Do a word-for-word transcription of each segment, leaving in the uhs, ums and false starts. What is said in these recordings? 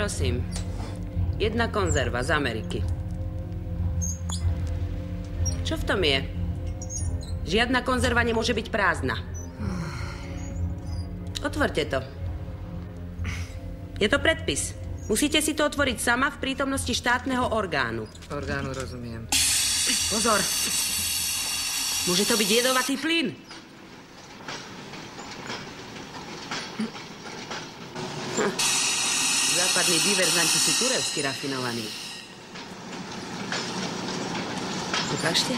Prosím. Jedna konzerva z Ameriky. Čo v tom je? Žiadna konzerva nemôže byť prázdna. Otvorte to. Je to predpis. Musíte si to otvoriť sama v prítomnosti štátneho orgánu. Orgánu rozumiem. Pozor. Môže to byť jedovatý plyn. Hm. Západní diverzanti sú turecky rafinovaní. Ukážte.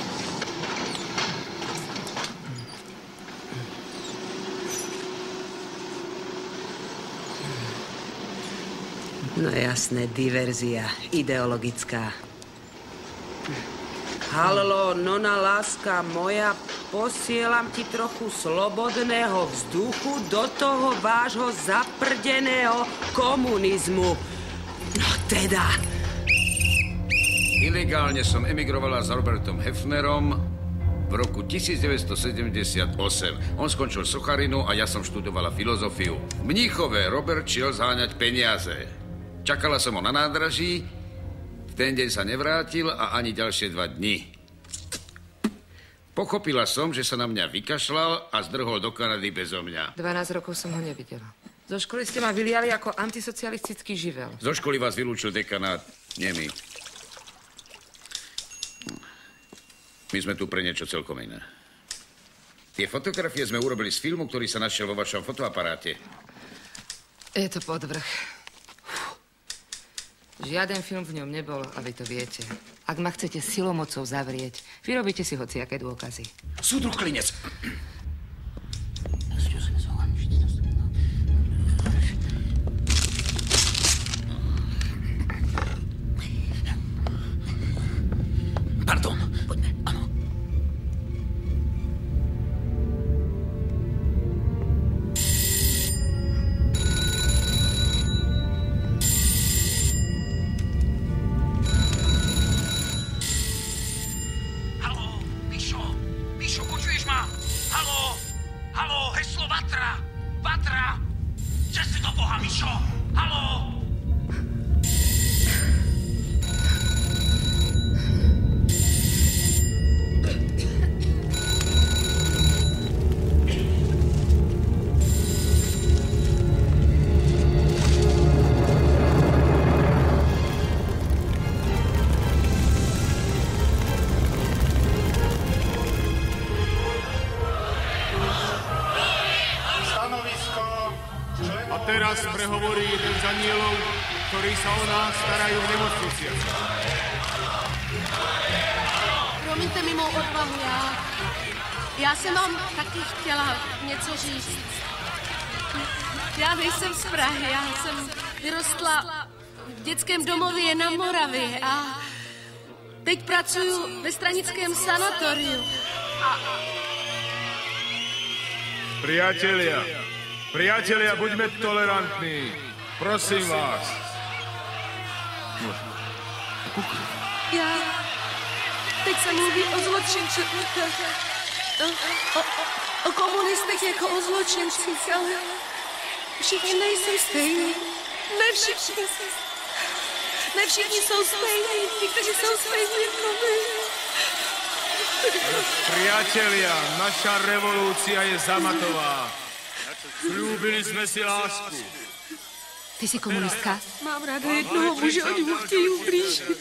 No jasné, diverzia, ideologická. Hallo, nona, láska moja, posielam ti trochu slobodného vzduchu do toho vášho zaprdeného komunizmu. No teda. Ilegálne som emigrovala s Robertom Hefnerom v roku devätnásťstosedemdesiatosem. On skončil socharinu a ja som študovala filozofiu. V Mníchove Robert šiel zháňať peniaze. Čakala som ho na nádraží, v ten deň sa nevrátil a ani ďalšie dva dni. Pochopila som, že sa na mňa vykašľal a zdrhol do Kanady bezo mňa. dvanásť rokov som ho nevidela. Zo školy ste ma vyliali ako antisocialistický živel. Zo školy vás vylúčil dekanát, nie my. My sme tu pre niečo celkom iné. Tie fotografie sme urobili z filmu, ktorý sa našiel vo vašom fotoaparáte. Je to podvrh. Žiaden film v ňom nebol a vy to viete. Ak ma chcete silomocou zavrieť, vyrobíte si hociaké dôkazy. Súdruh Klinec! Pardon, poďme. Áno. Teraz prehovorí jeden z anielov, ktorí sa o nás starajú v nemocniciach. Promiňte mi mou odvahu, já, já jsem vám taky chtěla něco říct. Já nejsem z Prahy, já jsem vyrostla v dětském domově na Moravě a teď pracuju ve stranickém sanatoriu. A... Priatelia, priatelia, buďme tolerantní. Prosím vás. Já... Teď se mluví o zločincích. O, o, o komunistech jako o zločincích, ale všichni nejsou stejní. Ne všichni. Ne všichni jsou stejní. Ti, kteří jsou stejní, to nejsou. Priatelia, naša revolúcia je zamatová. Sľúbili sme si lásku. Ty si komunistka? Mám ráda jednoho muže, oni mu chtějí ublížit.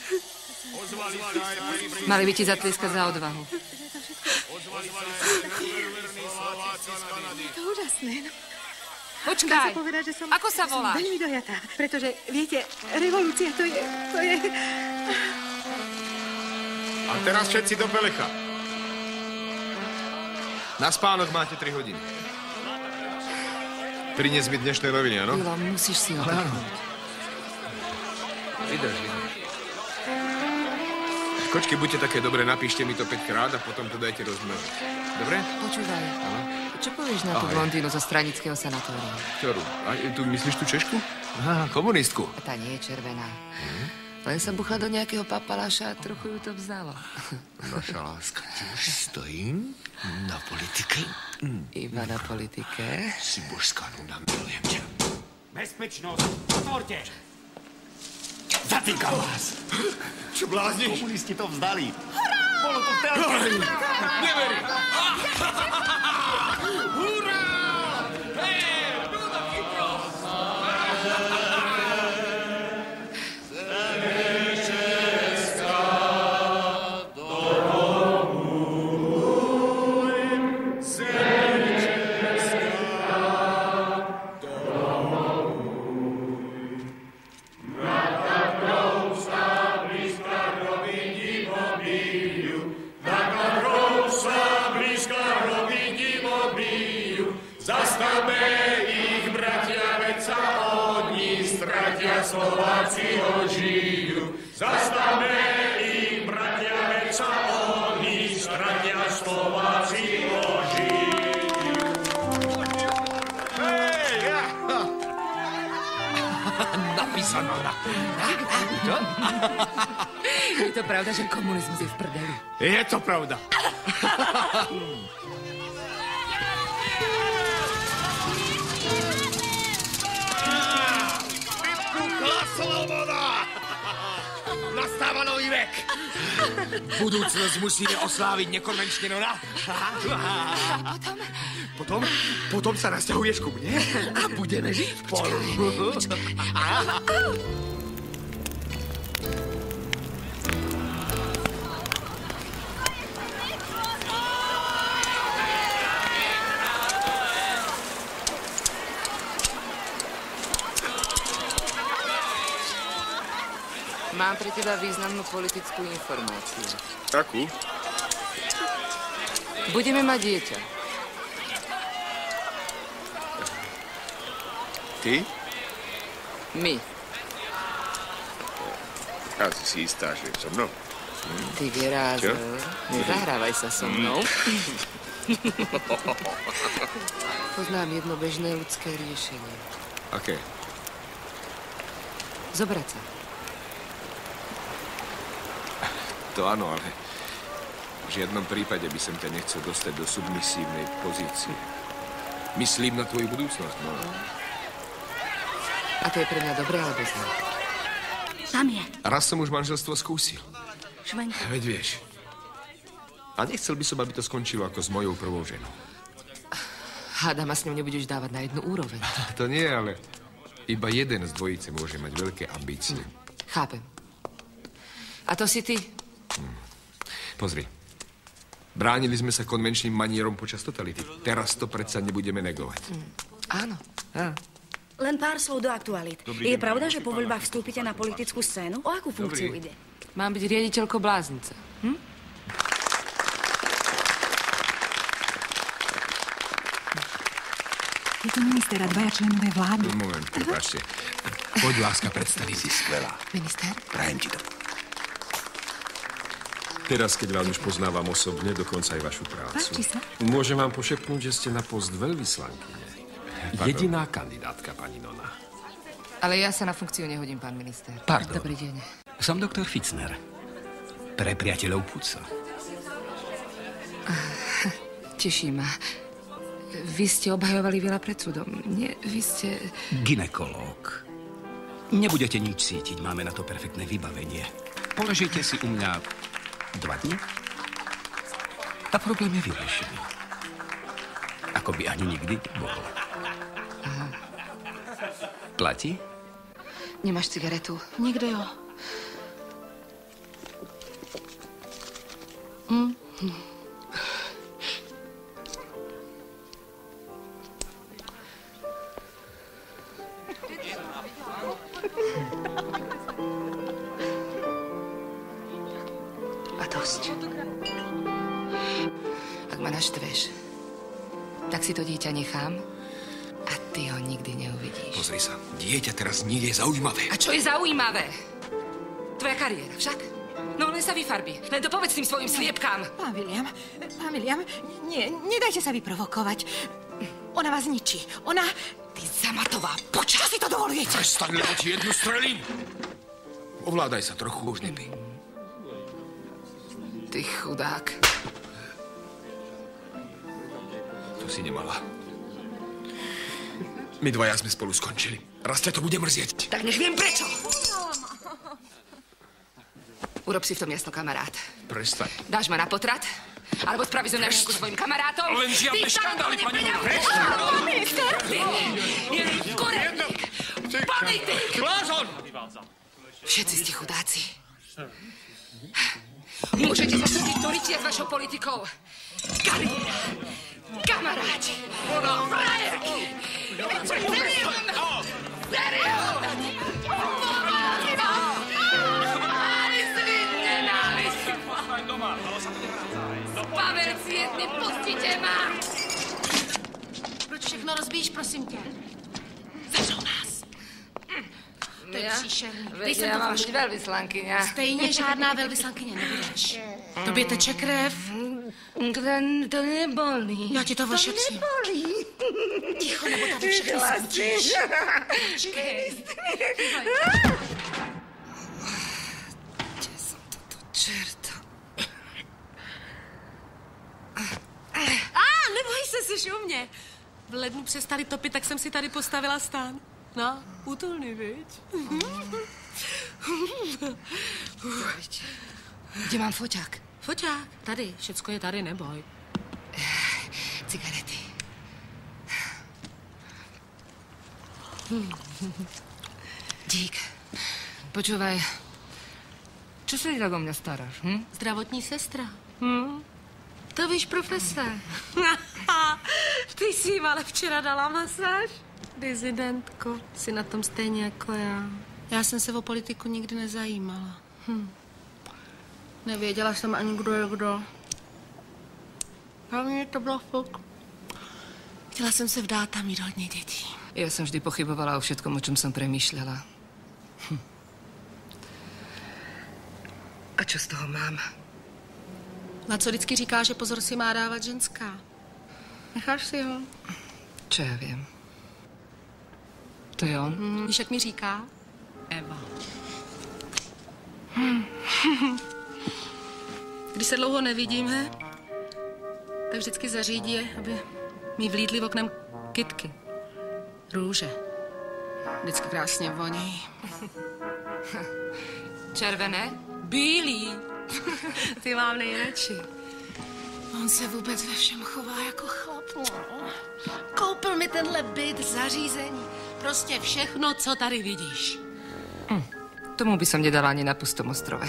Mali by ti zatlieskať za odvahu. Je to úžasné, no. Počkaj, povedať, že som, ako sa voláš? Som veľmi dojatá, pretože, viete, revolúcia to je, to je... A teraz všetci do Pelecha. Na spánok máte tri hodiny. Prinies mi dnešné noviny, áno? Milo, musíš si ho dať. Vydrž, vydrž. Kočky, buďte také dobré, napíšte mi to päťkrát a potom to dajte rozmnožiť. Dobre? Počúvaj, áno? Čo povieš na tú Ahoj. blondínu zo stranického sanatória? Ktorú? A tu myslíš tú Češku? Aha, komunistku. A tá nie je červená. Hm? Len sa buchla do nejakého papaláša a trochu ju to vzalo. Naša láska tiež stojí na politike. Iba na politike. Si božská nuda, milujem ťa. Bezpečnosť, otvorte! Zatýkam vás. Čo blázniš? Komunisti to vzdali. Hurá! Bolo to v telke. Neverím. Hurá! Hej, Duda Kypro! Slováci ožijú, zastavme ich, bratia, veď sa oni stratia, Slováci ožijú. Hej, ja! Napísané. Čo? Je to pravda, že komunizmus je v prdeli? Je to pravda. Sloboda! Nastáva nový vek. Budúcnosť musíme osláviť nekonvenčne, Nona. A potom? Potom? Potom sa nasťahuješ ku mne a budeme žiť spolu. Mám pre teba významnú politickú informáciu. Akú? Budeme mať dieťa. Ty? My. Asi si istá, že so mnou. Hm. Ty, Gerázel, nezahrávaj sa so mnou. Poznám jedno bežné ľudské riešenie. Aké? Zobrať sa. To áno, ale v žiadnom prípade by som ťa nechcel dostať do submisívnej pozície. Myslím na tvoju budúcnosť, no. A to je pre mňa dobré alebo zlé? Tam je. Raz som už manželstvo skúsil. Švenka. Veď vieš. A nechcel by som, aby to skončilo ako s mojou prvou ženou. Hádam, a s ňou nebudeš dávať na jednu úroveň. To nie, ale iba jeden z dvojice môže mať veľké ambície. Hm. Chápem. A to si ty? Hm. Pozri. Bránili sme sa konvenčným manierom počas totality. Teraz to predsa nebudeme negovať. Hm. Áno. Á. Len pár slov do aktualít. Je pravda, že po voľbách vstúpite na politickú scénu? O akú funkciu Dobrý. ide? Mám byť riaditeľkou bláznice. Hm? Je to minister a dvaja členové vlády. Moment, prepáčte. Poď, láska, predstaviť. Si skvelá. Minister? Prajem ti to. Teraz, keď vás už poznávam osobne, dokonca aj vašu prácu. Páči sa. Môžem vám pošepnúť, že ste na post veľvyslankyne. Jediná kandidátka, pani Nona. Ale ja sa na funkciu nehodím, pán minister. Pardon. Dobrý deň. Som doktor Fitzner. Pre priateľov Puca. Teší ma. Vy ste obhajovali veľa pred súdom. Nie, vy ste... Gynekológ. Nebudete nič cítiť, máme na to perfektné vybavenie. Položíte si u mňa dva dni a problém je vyriešený. Ako by ani nikdy nebol. Aha. Platí? Nemáš cigaretu? Nikto jo. Hm? Hm. A dosť. Ak ma naštveš, tak si to dieťa nechám a ty ho nikdy neuvidíš. Pozri sa, dieťa teraz nie je zaujímavé. A čo je zaujímavé? Tvoja kariéra však? No len sa vyfarbi. Len to povedz tým svojim sliepkám. Pán William, pán William, nie, nedajte sa vyprovokovať. Ona vás ničí. Ona... Ty zamatová poča! Čo si to dovolujete? Prestaň, lebo ti jednu strelím. Ovládaj sa trochu, už nepí. Ty chudák. To si nemala. My dvaja sme spolu skončili. Raz ťa to bude mrzieť. Tak nech viem prečo. Urob si v tom jasno, kamarát. Prestaň. Dáš ma na potrat? Alebo spravíš zo mňa šinku svojim kamarátom? Len žiadne škandály, pani Nora. Minister! Je korektník! Politik! Blázon! Všetci ste chudáci. Môžete sa súdiť do ryčia s vašou politikou. Kariéra, kamaráti, frajerky, serión, serión, mali svit nenávist. Paverci jedni, pustite ma. Proč všechno rozbíjíš, prosím tě? Zavřou nás. To je příšerný. Dej sem Ja to mám flašku. byť veľvyslankyňa. Stejně žádná velvyslankyně nebudeš. Tobě teče krev. To, to nebolí. Já ti to ošetřím. To nebolí. Ticho, nebo tady všechno skončíš. Počkej. Kde som toto čerta? A, neboj se, jsi u mě. V lednu přestali topit, tak jsem si tady postavila stán. No, útulný, viď? Kde mám foťák? Foťák, tady, všecko je tady, neboj. Cigarety. Dík. Počúvaj, čo sa ty tak o mňa staráš, hm? Zdravotní sestra. Hm? To víš, profesor. Ty jsi jim ale včera dala masáž? Dizidentko, jsi na tom stejně jako já. Já jsem se o politiku nikdy nezajímala. Hm. Nevěděla jsem ani, kdo je kdo. Hlavně to bylo fuk. Chtěla jsem se vdát a mít hodně dětí. Ja som vždy pochybovala o všetkom, o čom som premýšľala. Hm. A čo z toho mám? Na co vždycky říká, že pozor si má dávat ženská. Necháš si ho? Čo ja viem? To je on? Hmm. Víš, jak mi říká? Eva. Když se dlouho nevidíme, tak vždycky zařídí, aby mi vlítly v oknem kytky. Růže. Vždycky krásně voní. Červené? Bílý. Ty mám nejradši. On se vůbec ve všem chová jako chlap. No. Koupil mi tenhle byt, zařízení. Prostě všechno, co tady vidíš. Hm. Tomu by som nedala ani na pustom ostrove.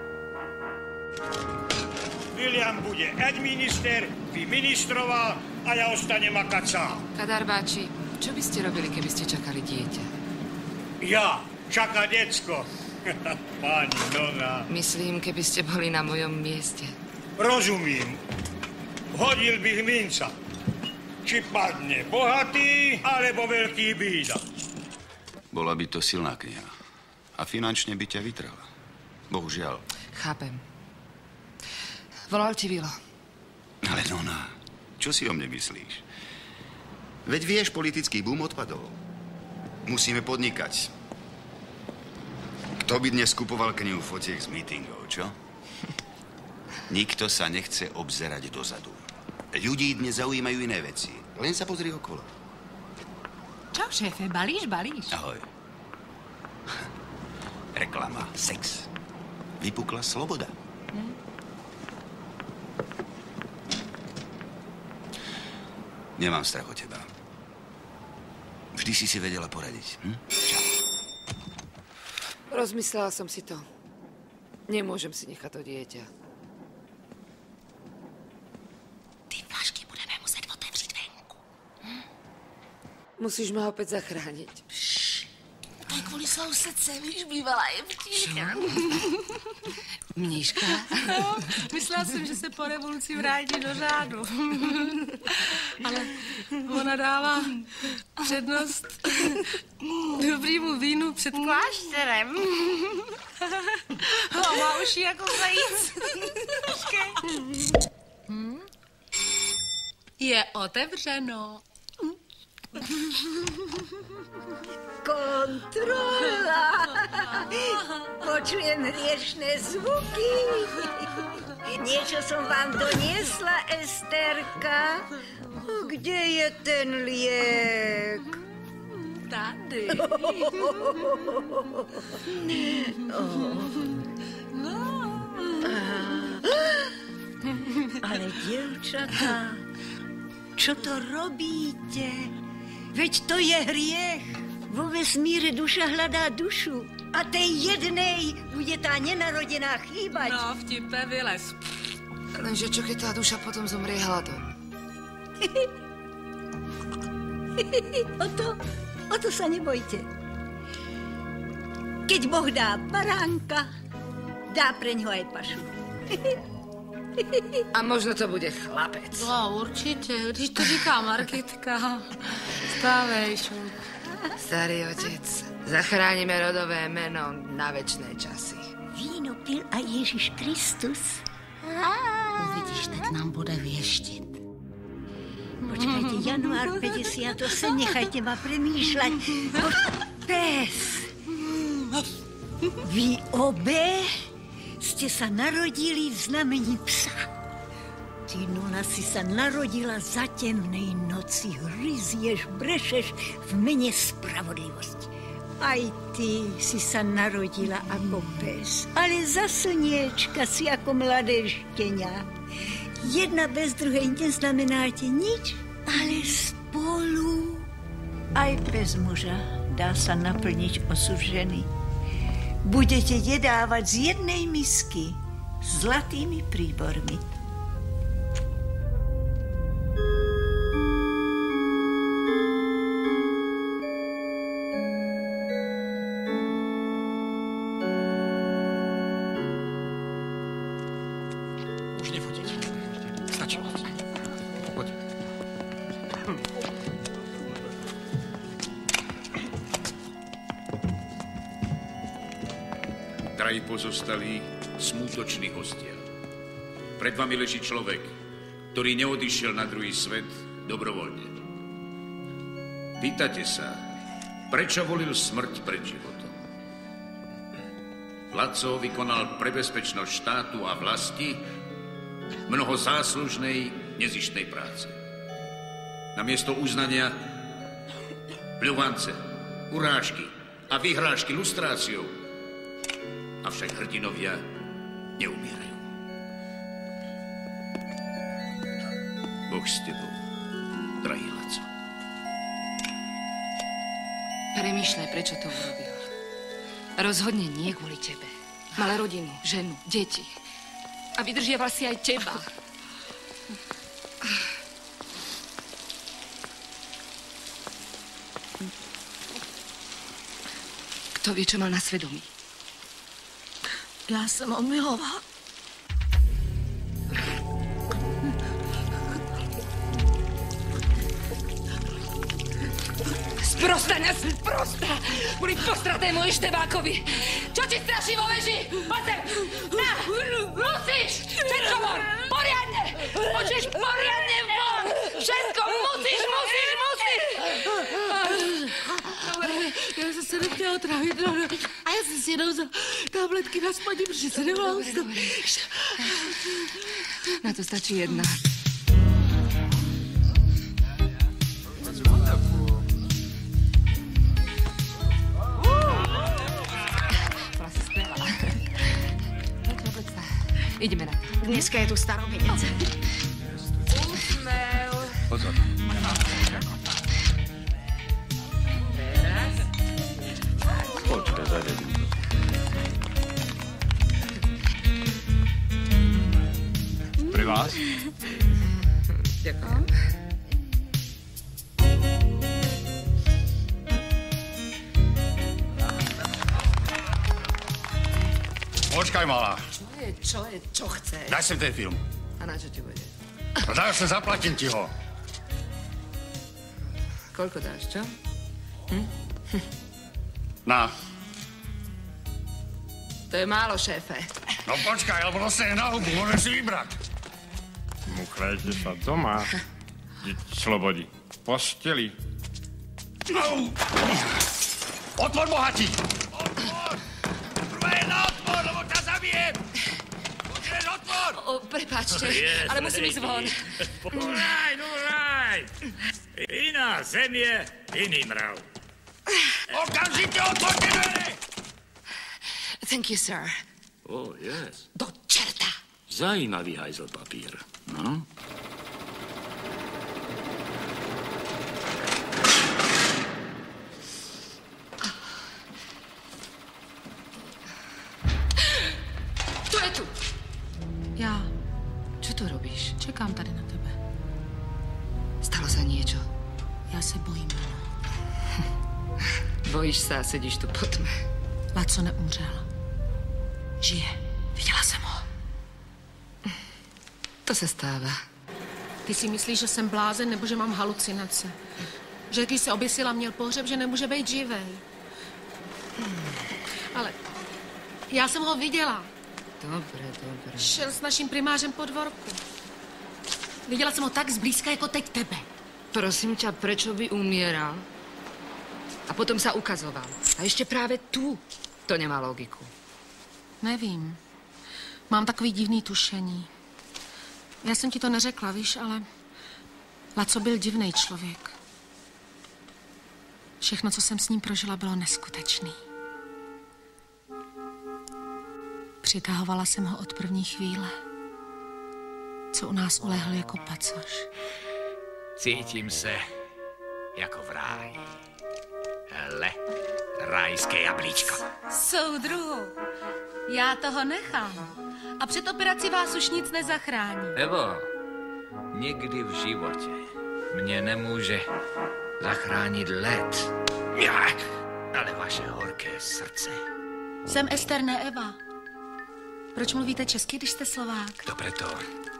William bude administer, vy ministroval a ja ostanem makať sám. Kadarbáči, čo by ste robili, keby ste čakali dieťa? Ja? Čaká decko? Pani Nora. Myslím, keby ste boli na mojom mieste. Rozumím. Hodil by hminca. Či padne bohatý, alebo veľký bída. Bola by to silná kniha. A finančne by ťa vytrala. Bohužiaľ. Chápem. Volal ti Vilo. Ale Nona, čo si o mne myslíš? Veď vieš, politický boom odpadol. Musíme podnikať. Kto by dnes kupoval knihu fotiek z mítingov, čo? Nikto sa nechce obzerať dozadu. Ľudí dnes zaujímajú iné veci. Len sa pozri okolo. Čau, šéfe, balíš, balíš? Ahoj. Reklama, sex. Vypukla sloboda. Hm? Nemám strach o teba. Vždy si si vedela poradiť. Hm? Čau. Rozmyslela som si to. Nemôžem si nechať to dieťa. Ty flašky budeme muset otevřít venku. Hm? Musíš ma opäť zachrániť. To je kvůli sousedce, víš, bývalá je vtíka. Mníška? No, myslela jsem, že se po revoluci vrátí do řádu. Ale ona dává přednost dobrýmu vínu před klášterem. A má uši jako zajíc. Hm? Je otevřeno. Kontrola! Počujem hriešne zvuky. Niečo som vám doniesla, Esterka. Kde je ten liek? Tady. Oh. No. Dievčatá, čo to robíte? Veď to je hriech. Vo vesmíre duša hľadá dušu. A tej jednej bude tá nenarodená chýbať. No, vtipe, vylez. Lenže čo keď tá duša potom zomrie hladom? o, to, o to sa nebojte. Keď Boh dá baránka, dá preňho aj pašu. A možno to bude chlapec. No, určite. Když to říká Margitka. Stávej, šup. Starý otec, zachránime rodové meno na večné časy. Víno pil aj Ježiš Kristus. Uvidíš, teď nám bude vieštit. Počkajte, január päťdesiatosem, nechajte ma premýšľať. Pes. Vy obe ste sa narodili v znamení psa. Ty, Nona, si sa narodila za temnej noci. Hryzieš, brešeš v mene spravodlivosti. Aj ty si sa narodila ako pes, ale za slniečka si ako mladé štenia. Jedna bez druhej neznamenáte nič, ale spolu. Aj bez muža dá sa naplniť osud ženy. Budete jedávať z jednej misky s zlatými príbormi. Drahí pozostalí, smútoční hostia. Pred vami leží človek, ktorý neodišiel na druhý svet dobrovoľne. Pýtate sa, prečo volil smrť pred životom? Laco vykonal pre bezpečnosť štátu a vlasti mnoho záslužnej, nezištnej práce. Namiesto uznania pľuvance, urážky a vyhrážky lustráciou. Avšak hrdinovia neumierajú. Boh s tebou, drahý Laco. Premýšľaj, prečo to urobil. Rozhodne nie kvôli tebe. Mal rodinu, ženu, deti. A vydržiaval si aj teba. Kto vie, čo mal na svedomí? Já jsem ho milovala. Sprostá nás, sprostá! Kvôli postratému Ištebákovi! Čo ti straší vo veži? Poď sem! Na! Musíš! Všetko von! Poriadne! Počuješ? Poriadne von! Všetko musíš, musíš, musíš! Já jsem se nechtěla trávit, no, no. A já jsem si jenom za tabletky na spaní, protože se nemohla ustat. Na to stačí jedna. Ideme na to. Dneska je tu starovinec. Úsmev. Pozor. Počkaj, zavedím to. Pri vás? Ďakujem. Počkaj, malá. Čo je, čo je, čo chceš? Daj sem ten film. A na čo ti bude? No daj sem, zaplatím ti ho. Koľko dáš, čo? Hm? Na. To je málo, šéfe. No počkaj, lebo dostane na hubu, môžeš si vybrať. Muchlejte sa doma. Slobodi. Posteli. No. Otvor, bohatí! Otvor! Prvé na otvor, lebo ťa zabijem! Počuješ, otvor! O, prepáčte, ale musím ísť von. Raj, no raj! Iná zem je iný mrav. Okamžite otvorte dvere! Thank you, sir. Oh, yes. Do čerta! Zajímavý hajzel papír. No? robíš? Čekám tady na tebe. Stalo sa niečo? Já se bojím. Bojíš sa a sedíš tu po tme. Laco neumřel. Žije. Viděla jsem ho. To se stává. Ty si myslíš, že jsem blázen nebo že mám halucinace? Že když se oběsila, měl pohřeb, že nemůže být živej. Ale já jsem ho viděla. Dobre, dobre. Šel s naším primářem po dvorku. Viděla jsem ho tak zblízka, jako teď tebe. Prosím ťa, prečo by umieral? A potom sa ukazoval. A ešte práve tu. To nemá logiku. Nevím. Mám takový divný tušení. Já jsem ti to neřekla, víš, ale Laco byl divnej člověk. Všechno, co jsem s ním prožila, bylo neskutečný. Přitahovala jsem ho od první chvíle, co u nás ulehl jako pacoš. Cítim se jako v ráji. Hele, rajské jablíčko. Soudruhu, já toho nechám. A před operací vás už nic nezachrání. Evo, nikdy v životě mě nemůže zachránit led. Já, ale vaše horké srdce. Jsem Ester, ne Eva. Proč mluvíte česky, když jste Slovák? Dobre to.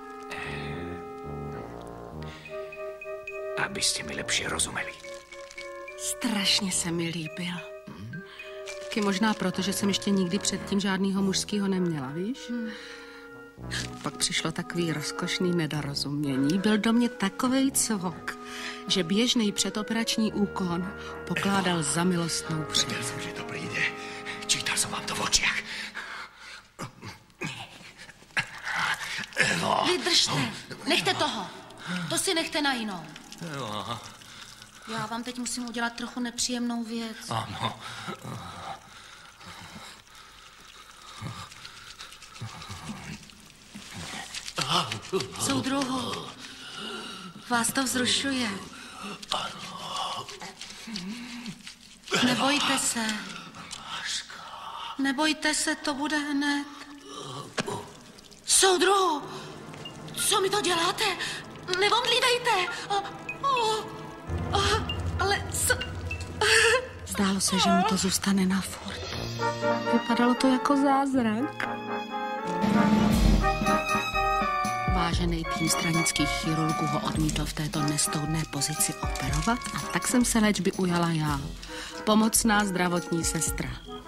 Abyste mi lepší rozumeli. Strašně se mi líbil. Taky možná proto, že jsem ještě nikdy předtím žádnýho mužskýho neměla, víš? Hmm. Pak přišlo takový rozkošný nedorozumění. Byl do mě takovej cvok, že běžný předoperační úkon pokládal za milostnou před. Věděl jsem, že to přijde. Čítal jsem vám to v očiach. Evo. Vydržte, nechte toho. To si nechte na jinou. Evo. Já vám teď musím udělat trochu nepříjemnou věc. Ano. Soudruhu, vás to vzrušuje. Nebojte se. Nebojte se, to bude hned. Soudruhu, co mi to děláte? Nevomdlívejte. Ale co... Zdálo se, že mu to zůstane na furt. Vypadalo to jako zázrak. Vážený tým stranických chirurgů ho odmítl v této nestoudné pozici operovat a tak jsem se léčby ujala já. Pomocná zdravotní sestra.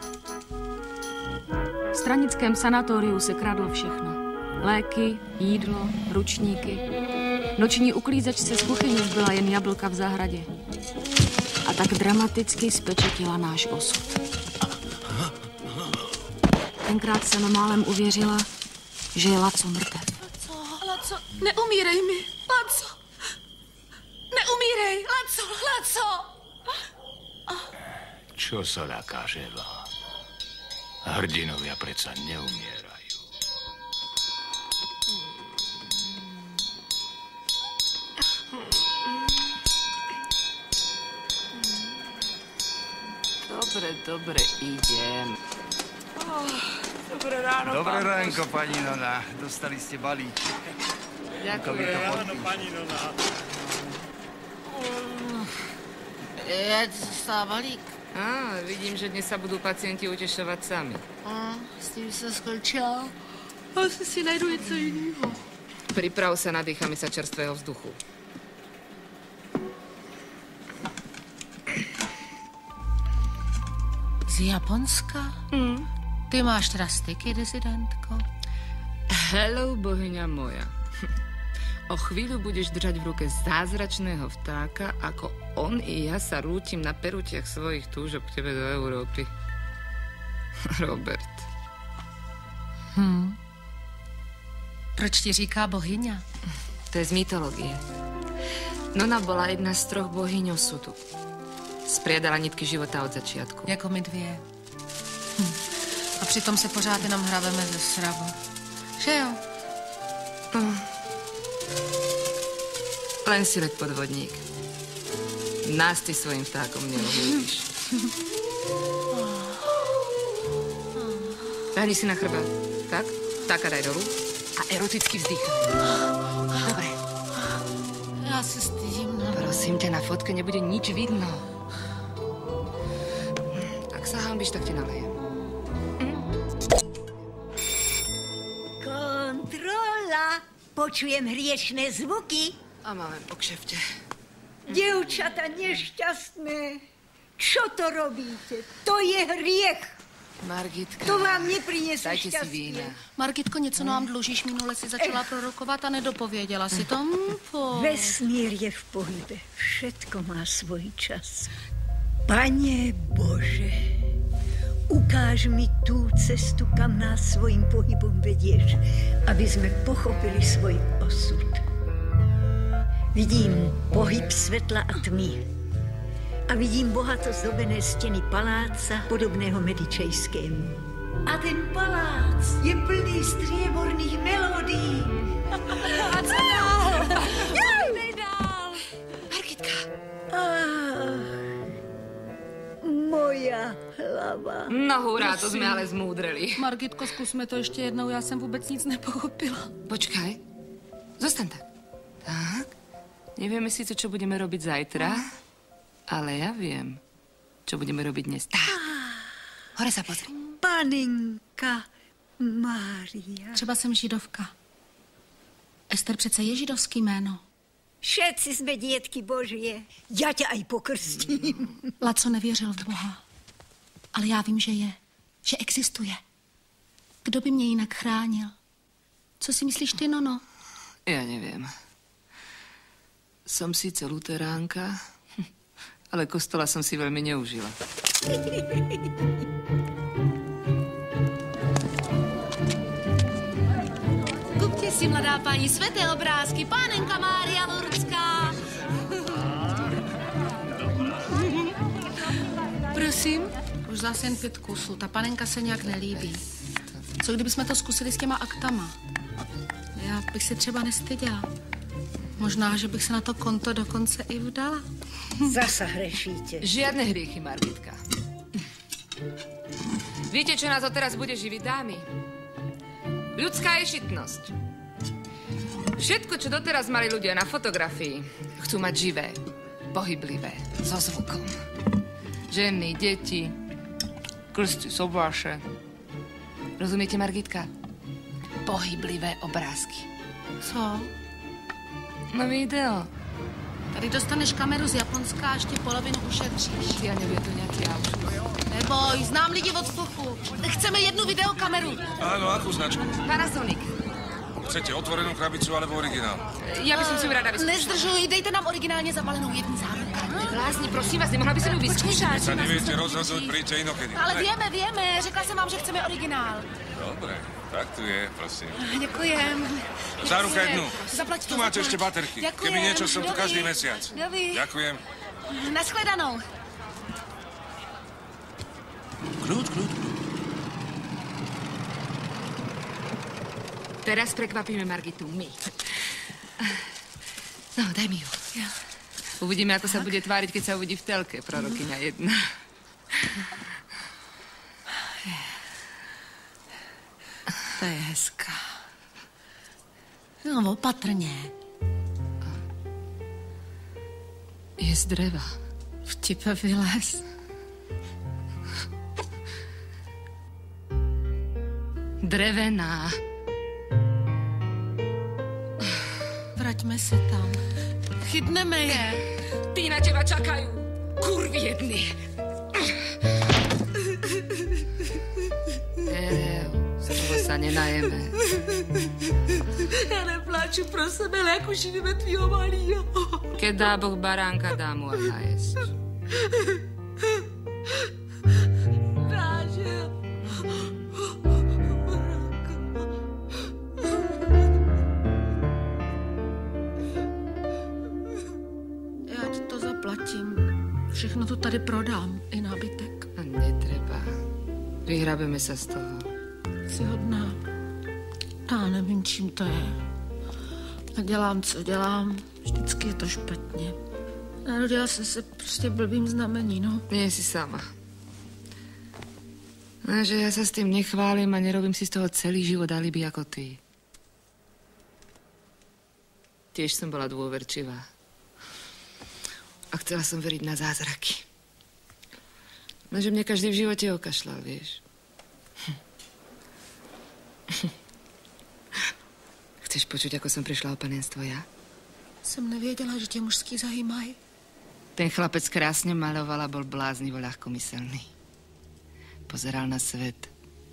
V stranickém sanatoriu se kradlo všechno. Léky, jídlo, ručníky. Noční uklízečce z kuchyně zbyla jen jablka v zahradě. A tak dramaticky spečetila náš osud. Tenkrát jsem málem uvěřila, že je Laco mrtev. Laco, Laco, neumírej mi, Laco. Neumírej, Laco, Laco. Čo sa dokáževa? Hrdinovia predsa neumierajú. Dobre, dobre, idem. Oh, dobré ráno, Dobré pán ránko, pani Nona. Dostali ste balíček. Dobré ráno, pani Nona. Je to balík. Á, vidím, že dnes sa budú pacienti utešovať sami. A, s tým sa skončila. Asi si najdu něco jiného. Priprav sa, nadýchame sa čerstvého vzduchu. Z Japonska? Mm. Ty máš teda styky, disidentko? Hello, bohyňa moja. O chvíľu budeš držať v ruke zázračného vtáka, ako on i ja sa rútim na perutiach svojich túžob k tebe do Európy. Robert. Hm. Proč ti říká bohyňa? To je z mytológie. Nona bola jedna z troch bohyň osudu. Spriadala nitky života od začiatku. Jako my dvě. Hm. A přitom se pořád jenom hrabeme ze srabu. Že jo? Hm. Len si lek podvodník. Nás ty svojim vtákom neohúbiš. Ľahni si na chrbát. Tak? Vtáka daj dolu a eroticky vzdýchaj. se stydím, no. Prosím ťa, na fotke nebude nič vidno. Ak sa hanbíš, tak ti nalejem. Kontrola. Počujem hriešné zvuky. A máme po kšefte. Dievčata nešťastné. Čo to robíte? To je hriech. Margitka. To vám nepriniesie Dajte šťastie. si vína. Margitko, něco nám dlužíš, minule si začala prorokovat a nedopověděla si to. Hm, po... Vesmír je v pohybe. Všetko má svoj čas. Pane Bože, ukáž mi tú cestu, kam nás svojim pohybom vedieš, aby sme pochopili svoj osud. Vidím pohyb svetla a tmy. A vidím bohato zdobené steny paláca, podobného Medičejskému. A ten palác je plný strieborných melódií. A co dál? Poďme dál. Margitka. Ach, moja hlava. No hurá, to sme ale zmúdreli. Margitko, zkusme to ještě jednou, já jsem vůbec nic nepochopila. Počkaj, zostaň tak. Tak, nevieme síce, čo budeme robiť zajtra, ale ja viem, čo budeme robiť dnes. Tak, hore sa pozri. Panenka Mária. Třeba jsem židovka. Ester přece je židovský jméno. Všetci jsme dětky Božie. Já tě aj pokrstím. Laco nevěřil v Boha. Ale já vím, že je. Že existuje. Kdo by mě jinak chránil? Co si myslíš ty, Nono? Ja neviem. Som síce luteránka, ale kostola som si veľmi neužila. Kupte si, mladá paní, sveté obrázky, pánenka Mária Lurdská. Prosím? Už zase jen pět kusů, ta panenka se nějak nelíbí. Co kdybychom to zkusili s těma aktama? Já bych se třeba nestyděla. Možná, že bych se na to konto dokonce i vdala. Zasa hrešíte. Žiadne hriechy, Margitka. Viete, čo nás odteraz bude živiť, dámy? Ľudská ješitnosť. Všetko, čo doteraz mali ľudia na fotografii, chcú mať živé, pohyblivé, so zvukom. Ženy, deti, krsty, sobáše. Rozumiete, Margitka? Pohyblivé obrázky. Co? No video. Tady dostaneš kameru z Japonska a ještě polovinu ušetříš. Ja neviem, to nejaký auto. Neboj, znám lidi od vzduchu. Chceme jednu videokameru. Áno, akú značku? Panasonic. Chcete otvorenú krabicu alebo originál? Ja by som si rada vyskúšala. Nezdržuj, dejte nám originálně zabalenou jednu záruku. Blázni, prosím vás, nemohla by som ju vyskúšať. Keď sa neviete rozhodnúť, príďte inokedy. Ale vieme, vieme, řekla jsem vám, že chceme originál. Dobre, tak tu je, prosím. Děkujem. Záruka jednu. Zaplať to, Tu máte zaplať. ešte baterky. Ďakujem. Keby niečo, som tu Dobrý. každý mesiac. Dobrý. Ďakujem. Naschledanou. Kľud, kľud, kľud. Teraz prekvapíme Margitu my. No, daj mi ju. Ja. Uvidíme, ako sa bude tváriť, keď sa uvidí v telke, prorokyňa jedna. To je hezká. No, opatrně. Je z dreva. Vtipe vylez. Drevená. Vraťme se tam. Chytneme je. Tí na teba čakajú. Kurvy jedny. Ereu, z toho sa nenajeme. Já nepláču pro sebe, ale jak už živíme tvýho malýho. Keď dá Boh baránka, dá mu aj najesť. Ráže. Já ti to zaplatím. Všechno to tady prodám, i nábytek. Netreba. Vyhrabeme sa z toho. Jsi hodná. Já nevím, čím to je. A dělám, co dělám. Vždycky je to špatně. Narodila jsem se prostě blbým znamení, no. Nie si sama. A že ja sa s tým nechválim a nerobím si z toho celý život alibi ako ty. Tiež som bola dôverčivá. A chcela som veriť na zázraky. Lenže mne každý v živote okašľal, vieš. Chceš počuť, ako som prišla o panenstvo ja? Jsem nevěděla, že tě mužský zajímají. Ten chlapec krásne maloval a bol bláznivo ľahkomyselný. Pozeral na svet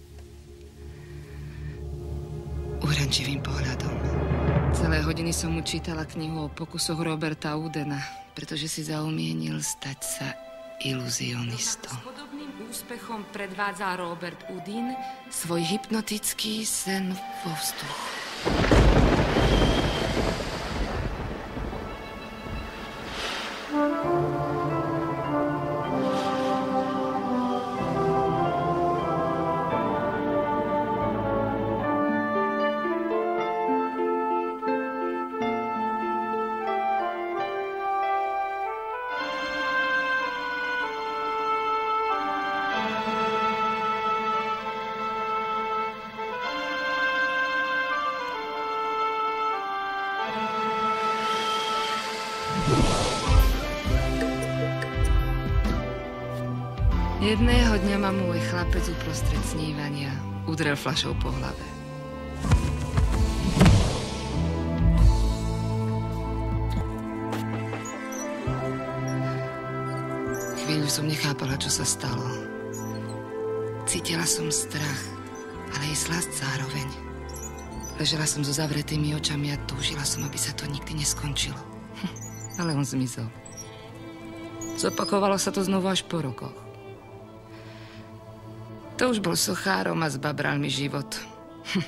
uhrančivým pohľadom. Celé hodiny som mu čítala knihu o pokusoch Roberta Udena, pretože si zaumienil stať sa iluzionistom. S podobným úspechom predvádzal Robert Udin svoj hypnotický sen vo vzduchu. Jedného dňa ma môj chlapec uprostred snívania udrel fľašou po hlave. Chvíľu som nechápala, čo sa stalo. Cítila som strach, ale aj slasť zároveň. Ležela som so zavretými očami a túžila som, aby sa to nikdy neskončilo. Hm, ale on zmizol. Zopakovalo sa to znovu až po rokoch. To už bol sochárom a zbabral mi život. Hm.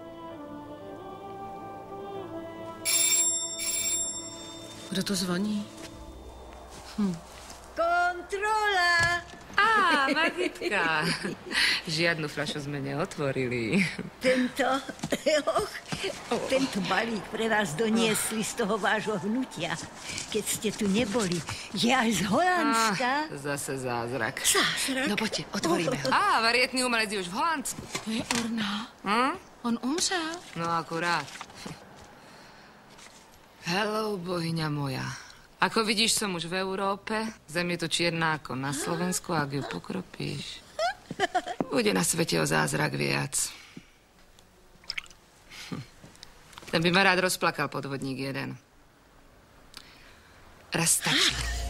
Kdo to zvoní? Hm. Kontrola! Á, Magitka. Žiadnu fľašu sme neotvorili. Tento, och, tento balík pre vás doniesli z toho vášho hnutia, keď ste tu neboli. Je až z Holandska. Á, zase zázrak. Zázrak? No poďte, otvoríme ho. Á, varietný umelec je už v Holandsku. To je Urna. Hm? On umřel. No akurát. Hello, bohyňa moja. Ako vidíš, som už v Európe. Zem je tu čierna ako na Slovensku, ak ju pokropíš. Bude na svete o zázrak viac. Ten by ma rád rozplakal, podvodník jeden. Raz stačí.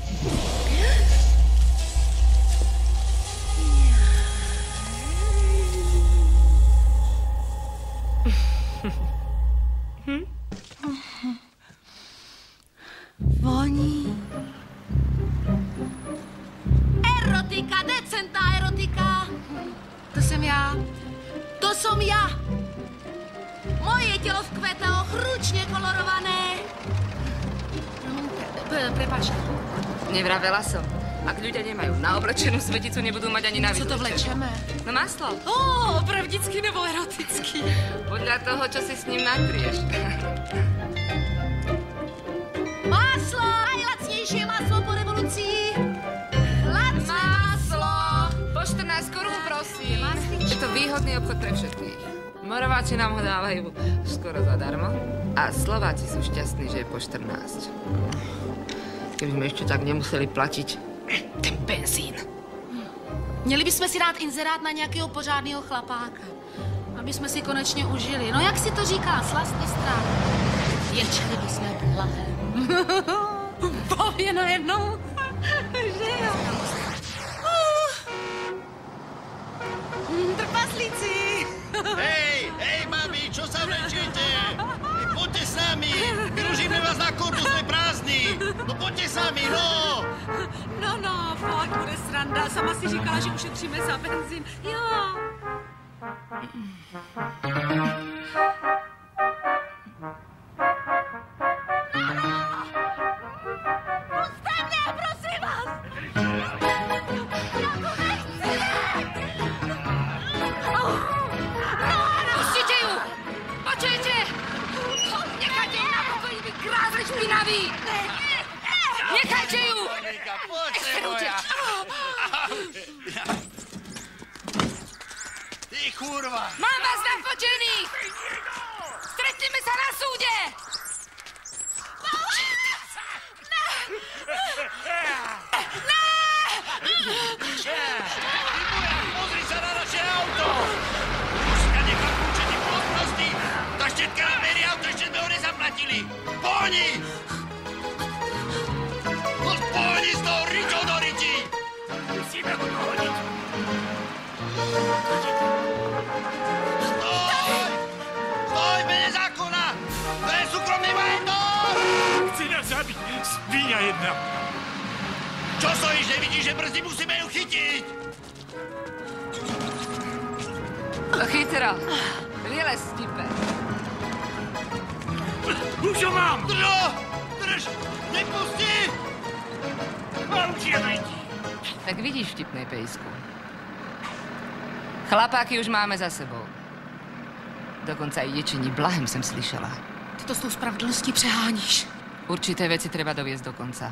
Hm? Voní. Erotika, decentná erotika. To jsem já. To som ja. Moje telo vzkvetalo, chručne kolorované. Prepač. Nevravela som. Ak ľudia nemajú na oblečenú sveticu, nebudú mať ani na Co to vlečeme? No maslo. Ó, pravdicky nebo eroticky? Podľa toho, čo si s ním natrieš. Maslo! Najlacnejšie maslo po revolúcii. Lacné maslo! Po štrnásť korún, prosím. Je to výhodný obchod pre všetkých. Morováci nám ho dávajú skoro zadarmo. A Slováci sú šťastní, že je po štrnásť. Keby sme ešte tak nemuseli platiť ten benzín. Měli bychom si dát inzerát na nějakého pořádného chlapáka. Aby jsme si konečně užili. No jak si to říká, slastný strach. Ječeli bychom blahem. Bavě najednou. Že jo. Trpaslíci. Hej, hej, mami, čo sa vlečíte? Poďte s nami, vyložíme vás na korbu, sme prázdni. No poďte s nami, no. No, no, pojď, bude sranda. Sama si říkala, že ušetříme za benzín. Jo. Puste mě, prosím vás! Pustíte ju! Počujete? Nechajte ju na pokoji, vy grázli špinaví! Nechajte ju! Nechce uteč! Ty kurva! Mám vás nafočených! Stretneme sa na súde! síly! Pohni! No pohni z toho ričou do ričí! Musíme ho dohodiť. Stoj! Stoj, mene zákona! To je súkromný majetok! Chci nás zabiť, svíňa jedna. Čo stojíš, nevidíš, že brzy musíme ju chytiť? Chytro, vylez, Stipe. Už ho mám! Drž ho! Drž! Nepusti! A už je najdi. Tak vidíš, vtipnej pejsku. Chlapáky už máme za sebou. Dokonca i ječení blahem jsem slyšela. Ty to s tou spravedlností přeháníš. Určité věci treba doviesť do konca.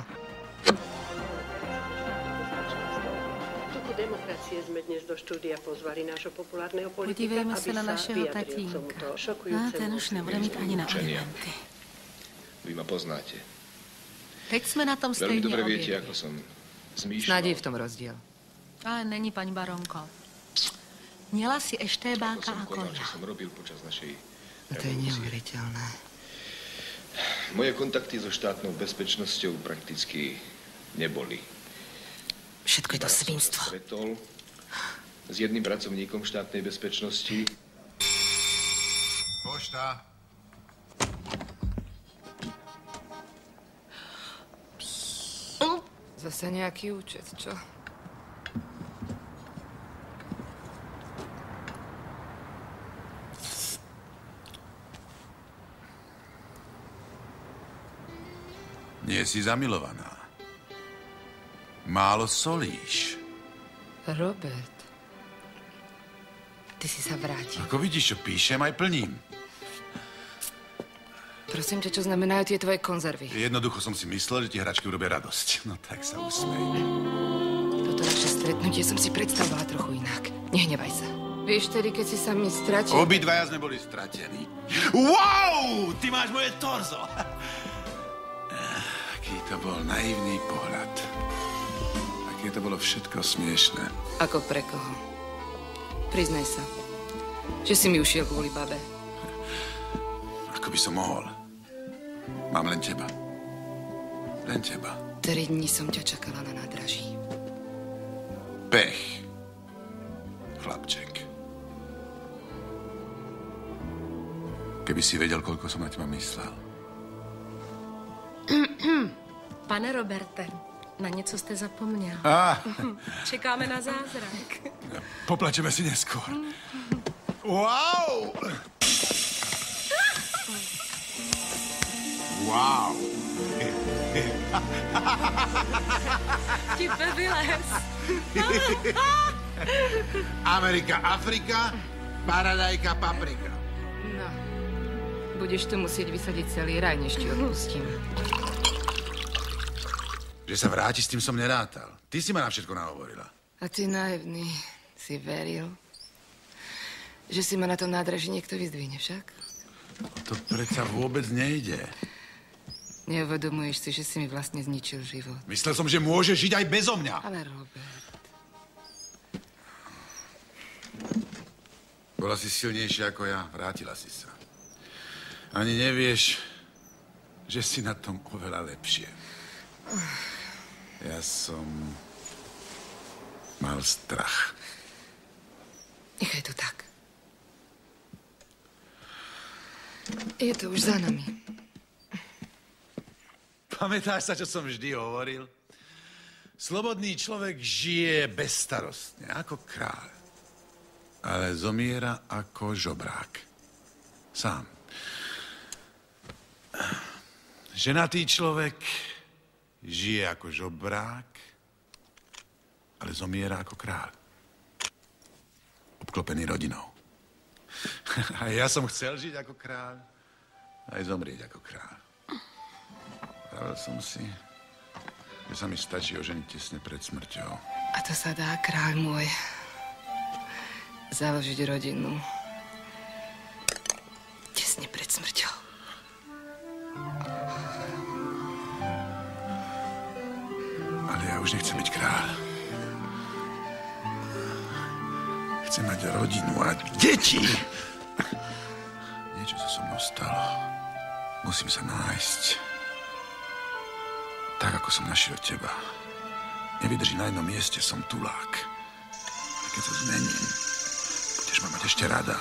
Demokracie sme dnes do štúdia pozvali nášho populárneho politika, Podívejme aby se na sa našeho vyjadril k tatínka. tomuto A šokujúcemu. ten už nebude mít ani na alimenty. Vy ma poznáte. Teď jsme na tom Veľmi stejně dobre viete, obě. ako som zmýšľal. Snad je v tom rozdiel. Ale není, paní baronko. Měla si eštébáka Ako som ako konal, ja. čo som robil počas našej To je neuveriteľné. Moje kontakty so štátnou bezpečnosťou prakticky neboli. Všetko je to svinstvo. Stretol s jedným pracovníkom štátnej bezpečnosti. Pošta. Zase nejaký účet, čo? Nie si zamilovaná. Málo solíš. Robert, ty si sa vrátil. Ako vidíš, čo píšem, aj plním. Prosím ťa, čo znamenajú tie tvoje konzervy? Jednoducho som si myslel, že ti hračky urobia radosť. No tak sa usmej. Toto naše stretnutie som si predstavovala trochu inak. Nehnevaj sa. Vieš, tedy, keď si sa mi stratil... Obidvaja sme boli stratení. Wow! Ty máš moje torzo! Aký to bol naivný pohľad. Aké to bolo všetko smiešné. Ako pre koho? Priznaj sa, že si mi ušiel kvôli babe. Ako by som mohol. Mám len teba. Len teba. Tri dni som ťa čakala na nádraží. Pech. Chlapček. Keby si vedel, koľko som na teba myslel. Pane Roberte, na něco jste zapomněl. Ah. Čekáme na zázrak. Poplačeme si neskôr. Wow! Wow! Stipe, vylez. Amerika, Afrika, paradajka, paprika. No, budeš tu musieť vysadiť celý raj, než ti odpustím. Že sa vráti, s tým som nerátal. Ty si ma na všetko nahovorila. A ty naivný si veril, že si ma na tom nádraží niekto vyzdvihne však? To predsa vôbec nejde. Neuvedomuješ si, že si mi vlastne zničil život. Myslel som, že môže žiť aj bezo mňa. Ale Robert... Bola si silnejšia ako ja, vrátila si sa. Ani nevieš, že si na tom oveľa lepšie. Ja som mal strach. Nechaj to tak. Je to už za nami. Pamätáš sa, čo som vždy hovoril? Slobodný človek žije bezstarostne, ako kráľ. Ale zomiera ako žobrák. Sám. Ženatý človek žije ako žobrák, ale zomiera ako kráľ. Obklopený rodinou. A ja som chcel žiť ako kráľ, aj zomrieť ako kráľ. Pravil som si, že sa mi stačí oženiť tesne pred smrťou. A to sa dá, kráľ môj. Založiť rodinu. Tesne pred smrťou. Ale ja už nechcem byť kráľ. Chcem mať rodinu a deti. Niečo sa so mnou stalo. Musím sa nájsť. Tak, ako som našiel teba. Nevydrží na jednom mieste, som tulák. A keď sa zmením, budeš ma mať ešte rada.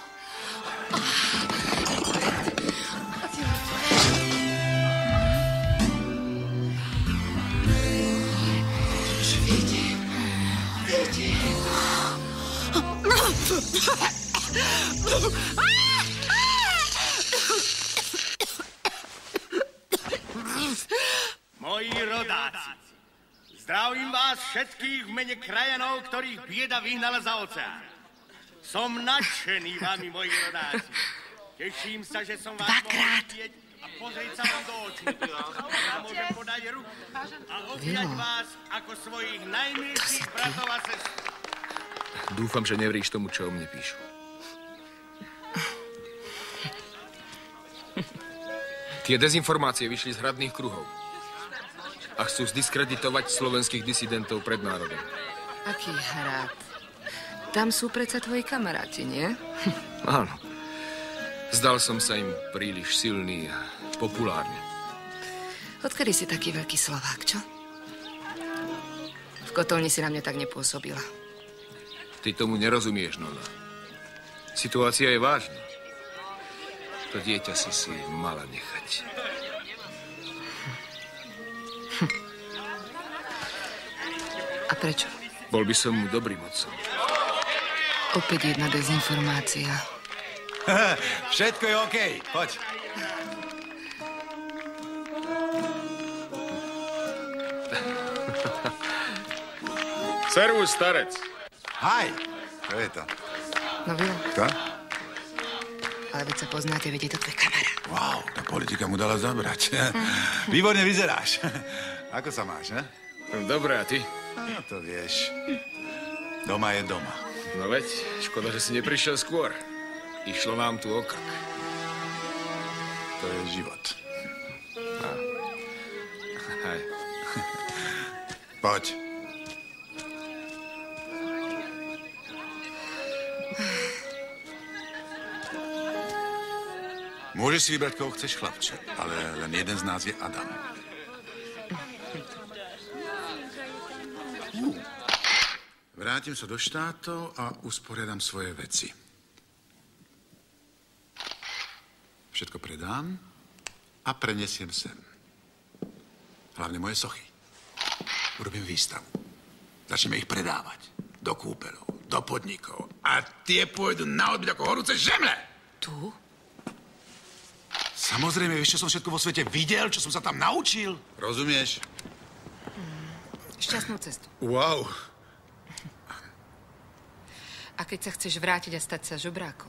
Moji rodáci, zdravím vás všetkých v mene krajanov, ktorých bieda vyhnala za oceán. Som nadšený vami, moji rodáci. Teším sa, že som vás mohol vidieť a pozrieť sa vám do očí. Ja môžem podať ruku a objať vás ako svojich najmilších bratov a sestr. Dúfam, že nevríš tomu, čo o mne píšu. Tie dezinformácie vyšli z hradných kruhov a chcú zdiskreditovať slovenských disidentov pred národom. Aký hrad? Tam sú predsa tvoji kamaráti, nie? Áno. Zdal som sa im príliš silný a populárny. Odkedy si taký veľký Slovák, čo? V kotolni si na mňa tak nepôsobila. Ty tomu nerozumieš, Nona. Situácia je vážna. To dieťa si si mala nechať. A prečo? Bol by som mu dobrým otcom. Opäť jedna dezinformácia. Všetko je okej. Poď. Servus, starec. Haj. To je to. No Vilo. Kto? Ale veď sa poznáte, veď je to tvoj kamarát. Wow, tá politika mu dala zabrať. Výborne vyzeráš. Ako sa máš, ne? Dobre, a ty? No, to vieš. Doma je doma. No veď, škoda, že si neprišiel skôr. Išlo nám tu o krk. To je život. A. Hej. Poď. Môžeš si vybrať, koho chceš, chlapče, ale len jeden z nás je Adam. Vrátim sa do štátov a usporiadam svoje veci. Všetko predám a prenesiem sem. Hlavne moje sochy. Urobím výstavu. Začneme ich predávať. Do kúpeľov, do podnikov. A tie pôjdu na odbyt ako horúce žemle. Tu? Samozrejme, vieš, čo som všetko vo svete videl, čo som sa tam naučil. Rozumieš? Hmm. Šťastnú cestu. Wow. A keď sa chceš vrátiť a stať sa žobrákom,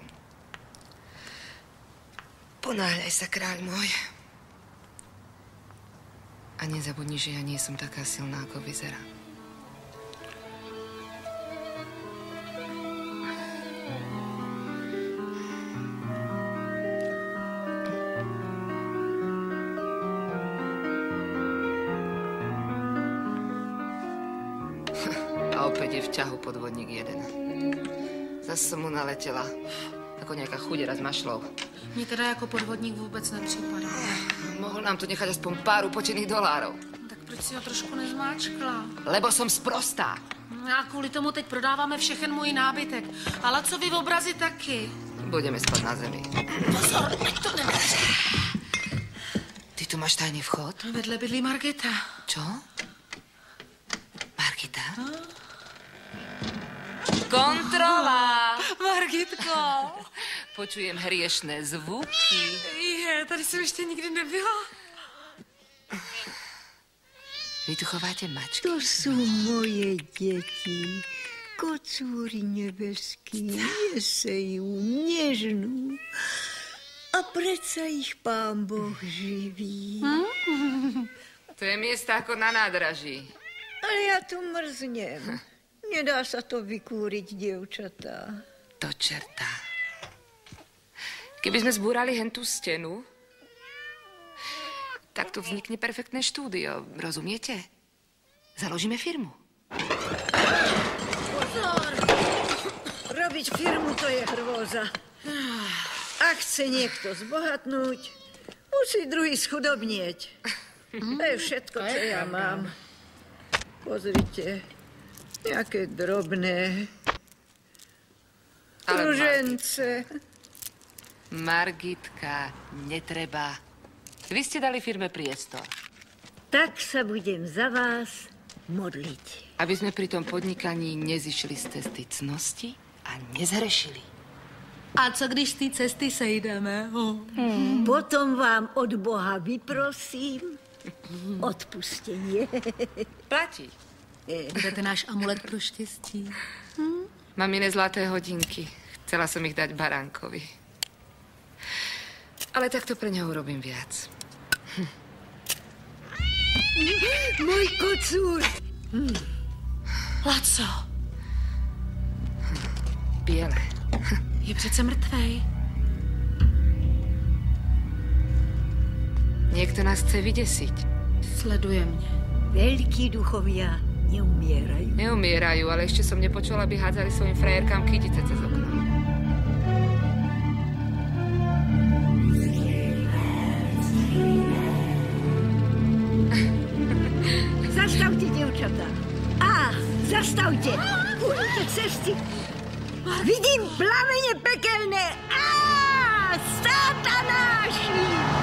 ponáhľaj sa, kráľ môj. A nezabudni, že ja nie som taká silná, ako vyzerá. A opäť je v ťahu podvodník jeden. Zas som mu naletela, ako nejaká chudera z mašlov. Mně teda jako podvodník vůbec nepřipadá. Mohl nám tu nechať aspoň pár upočených dolárov. Tak proč si ho trošku nezmáčkla? Lebo som sprostá. A kvůli tomu teď prodáváme všechen můj nábytek. Ale co vy v obrazi taky? Budeme spať na zemi. Pozor, ať to nemáš. Ty tu máš tajný vchod? Vedle bydlí Margita. Čo? Margita? Hm? Kontrola! Margitko! Počujem hriešné zvuky. Je, tady jsem ještě nikdy nebyla. Vy tu chováte mačky? To sú moje deti. Kocúry nebeský, jesejú, nežnú. A predsa ich Pán Boh živí. Hmm? To je miesto ako na nádraží. Ale ja tu mrznem. Nedá sa to vykúriť, dievčatá. To čerta. Keby sme zbúrali hentú stenu, tak tu vznikne perfektné štúdio. Rozumiete? Založíme firmu. Pozor! Robiť firmu, to je hrôza. Ak chce niekto zbohatnúť, Musí druhý schudobnieť. To je všetko, čo ja mám. Pozrite, nejaké drobné ružence. Margitka, netreba. Vy ste dali firme priestor. Tak sa budem za vás modliť. Aby sme pri tom podnikaní nezišli z cesty cnosti a nezhrešili. A co když z té cesty sejdeme? Hmm. Potom vám od Boha vyprosím odpustenie. Platí. Bude to náš amulet pro štěstí. Hm? Mám iné zlaté hodinky. Chcela som ich dať baránkovi. Ale takto pre neho urobím viac. Hm. Môj kocúr. Hm. Laco. Biele. Je přece mrtvej. Niekto nás chce vydesiť. Sleduje mňa. Veľkí duchovia neumierajú. Neumierajú, ale ešte som nepočula, aby hádzali svojim frajerkám kytice cez okno. Zastavte, dievčatá. Á, zastavte. Uhnite cesty. Vidím plamene pekelné. Á, satanáši.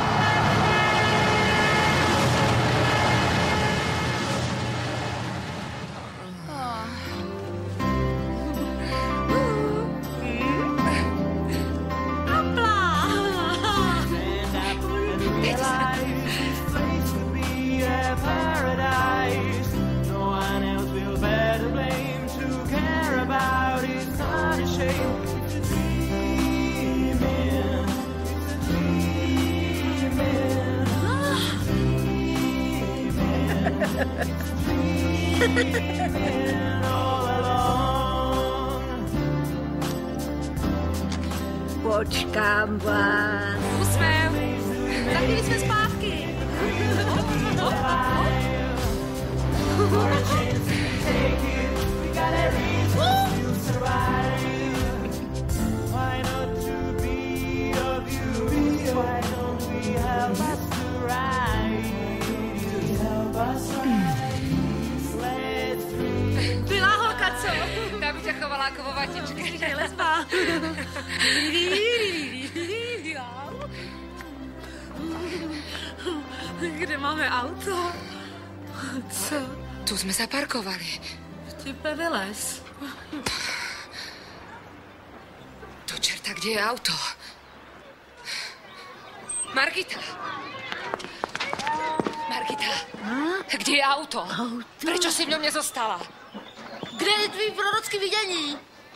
Počkám vás. Úsměv. Za chvíli jsme zpátky. Byla holka, co? Tá by ťa chovala ako vo vatičke. Je lesba. Kde máme auto? Co? Tu sme zaparkovali. Vtipe vylez. To čerta, kde je auto? Margita! Margita! Kde je auto? Auto? Prečo si v ňom nezostala? Kde je tvý prorocký vidění?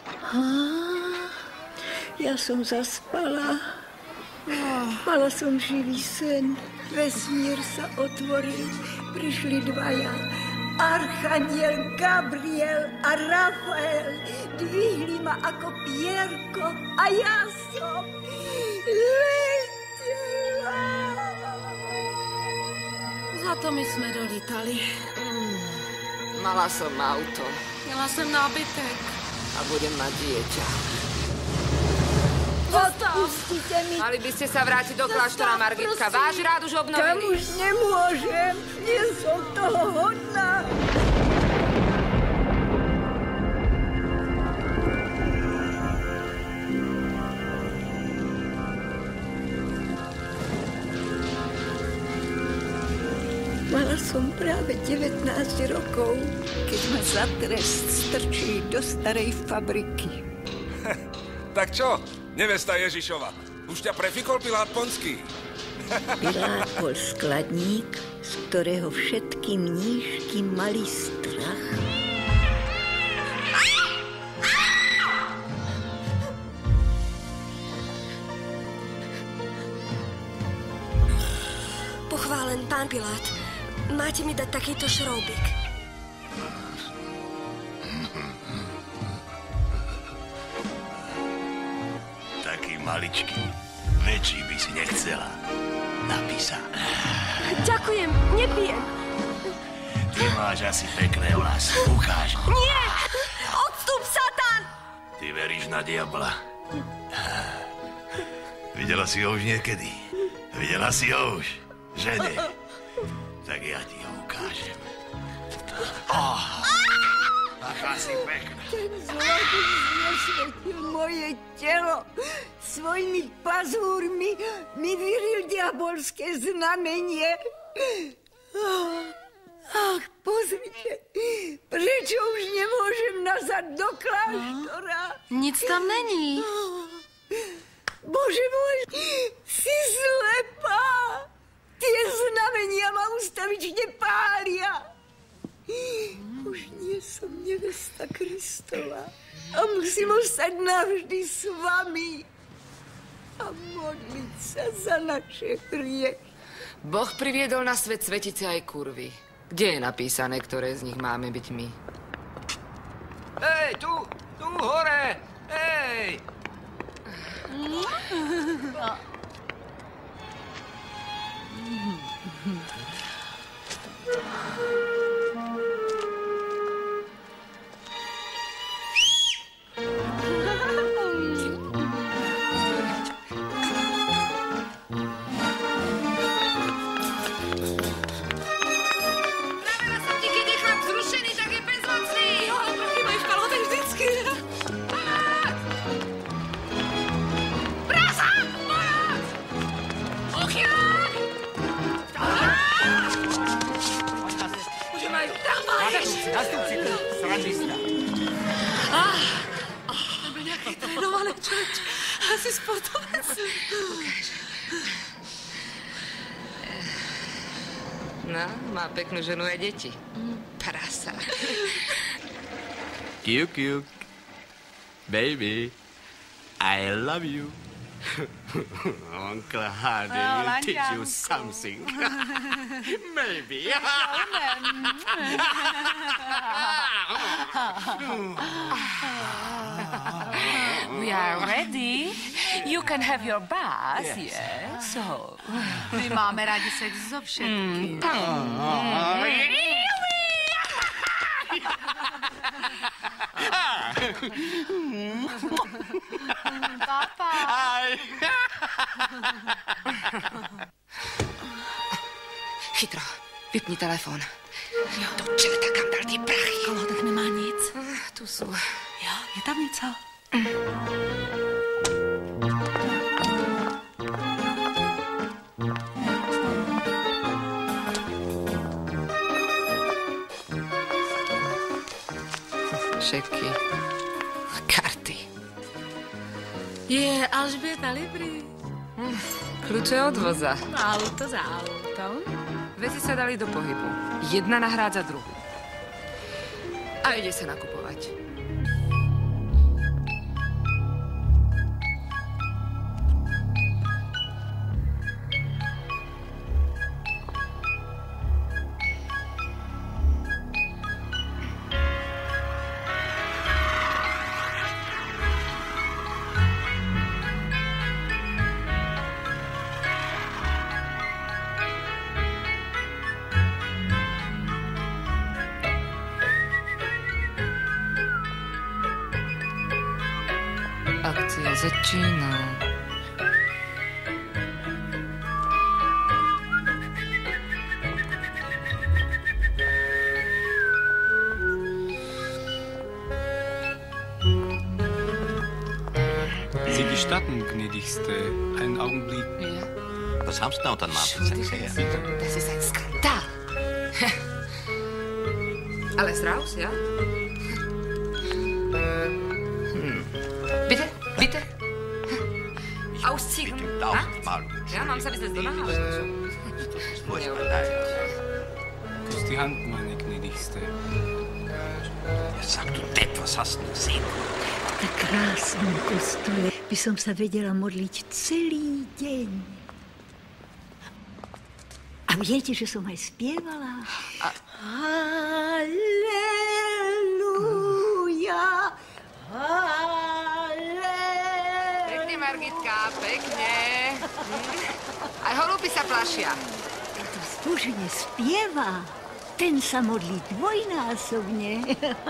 Ja som zaspala. Mala som živý sen. Vesmír sa otvoril. Prišli dvaja. Archaniel Gabriel a Rafael. Dvihli ma ako pierko. A ja som letela. Za to my jsme dolítali. Mm. Mala som auto. Měla jsem nábytek. A budem mať dieťa. Odpustite mi. Mali by ste sa vrátiť do kláštora, Margitka. Váš rád už obnovili. Tam už nemôžem. Nie som toho hodná. Mala som práve devätnásť rokov, keď ma za trest strčili do starej fabriky. Tak čo, nevesta Ježišova? Už ťa prefikol Pilát Ponský? Pilát bol skladník, z ktorého všetky mníšky mali strach. Pochválen pán Pilát. Máte mi dať takýto šroubik. Taký maličký. Väčší by si nechcela. Napísa. Ďakujem, nepijem. Ty máš asi pekné vlasy. Ukáž. Nie! Odstup, Satan! Ty veríš na diabla? Videla si ho už niekedy? Videla si ho už, že ne? Tak ja ti ho ukážem. Oh, taká si pekná. Ten zlatý znesvetil moje telo. Svojimi pazúrmi mi vyril diabolské znamenie. Ach, pozrite, prečo už nemôžem nazad do kláštora? Nic tam není. Bože môj, si slepá. Tie znamenia ma ustavične pália. Už nie som nevesta Kristova a musím ostať navždy s vami a modliť sa za naše hriechy. Boh priviedol na svet svetice aj kurvy. Kde je napísané, ktoré z nich máme byť my? Hej, tu, tu, hore! Hej! Asi sportovec. No, má peknú ženu aj deti. Prasa. Kiuk, kiuk. Baby, I love you. Uncle Hardy Oh, will teach you Lanka. something. Maybe. We are ready. You can have your bath, Yes. yes. So. My máme rádi sex so všetkým. Papa. Chytro, vypni telefon. Do čerta, kam dal tie prachy? Kolodek nemá nic. Tu sú. Jo, je tam něco? Šeky. Karty. Je, Alžběta Libry. Kľúče od voza. Auto za autom. Veci sa dali do pohybu. Jedna nahrádza druhú. A ide sa nakupovať. Akcia začíná. Sie gestatten, gnädigste, einen Augenblick. Ja. Was haben Sie da unter dem Apfel? Das ist ein Skandal. Ale Strauss, ja? Hm. Bitte, bitte. Ausziehen. Tausendmal. Ja, mám sa vyzrieť do naha. Kus die Hand, meine gnädigste. Ja, sag du Depp, was hast du gesehen? V tak krásnom kostole by som sa vedela modliť celý deň. A viete, že som aj spievala? A... Halleluja, halleluja. Pekne, Margitka, pekne. Aj holúpy sa plašia. To zbožene spieva. Ten sa modlí dvojnásobne.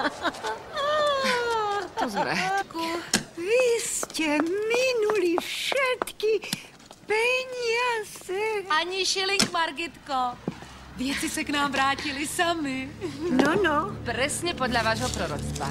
To sme. Vy ste minuli všetky peniaze. zase. Ani šilink, Margitko. Věci se k nám vrátili sami. No, no. Presne podľa vášho proroctva.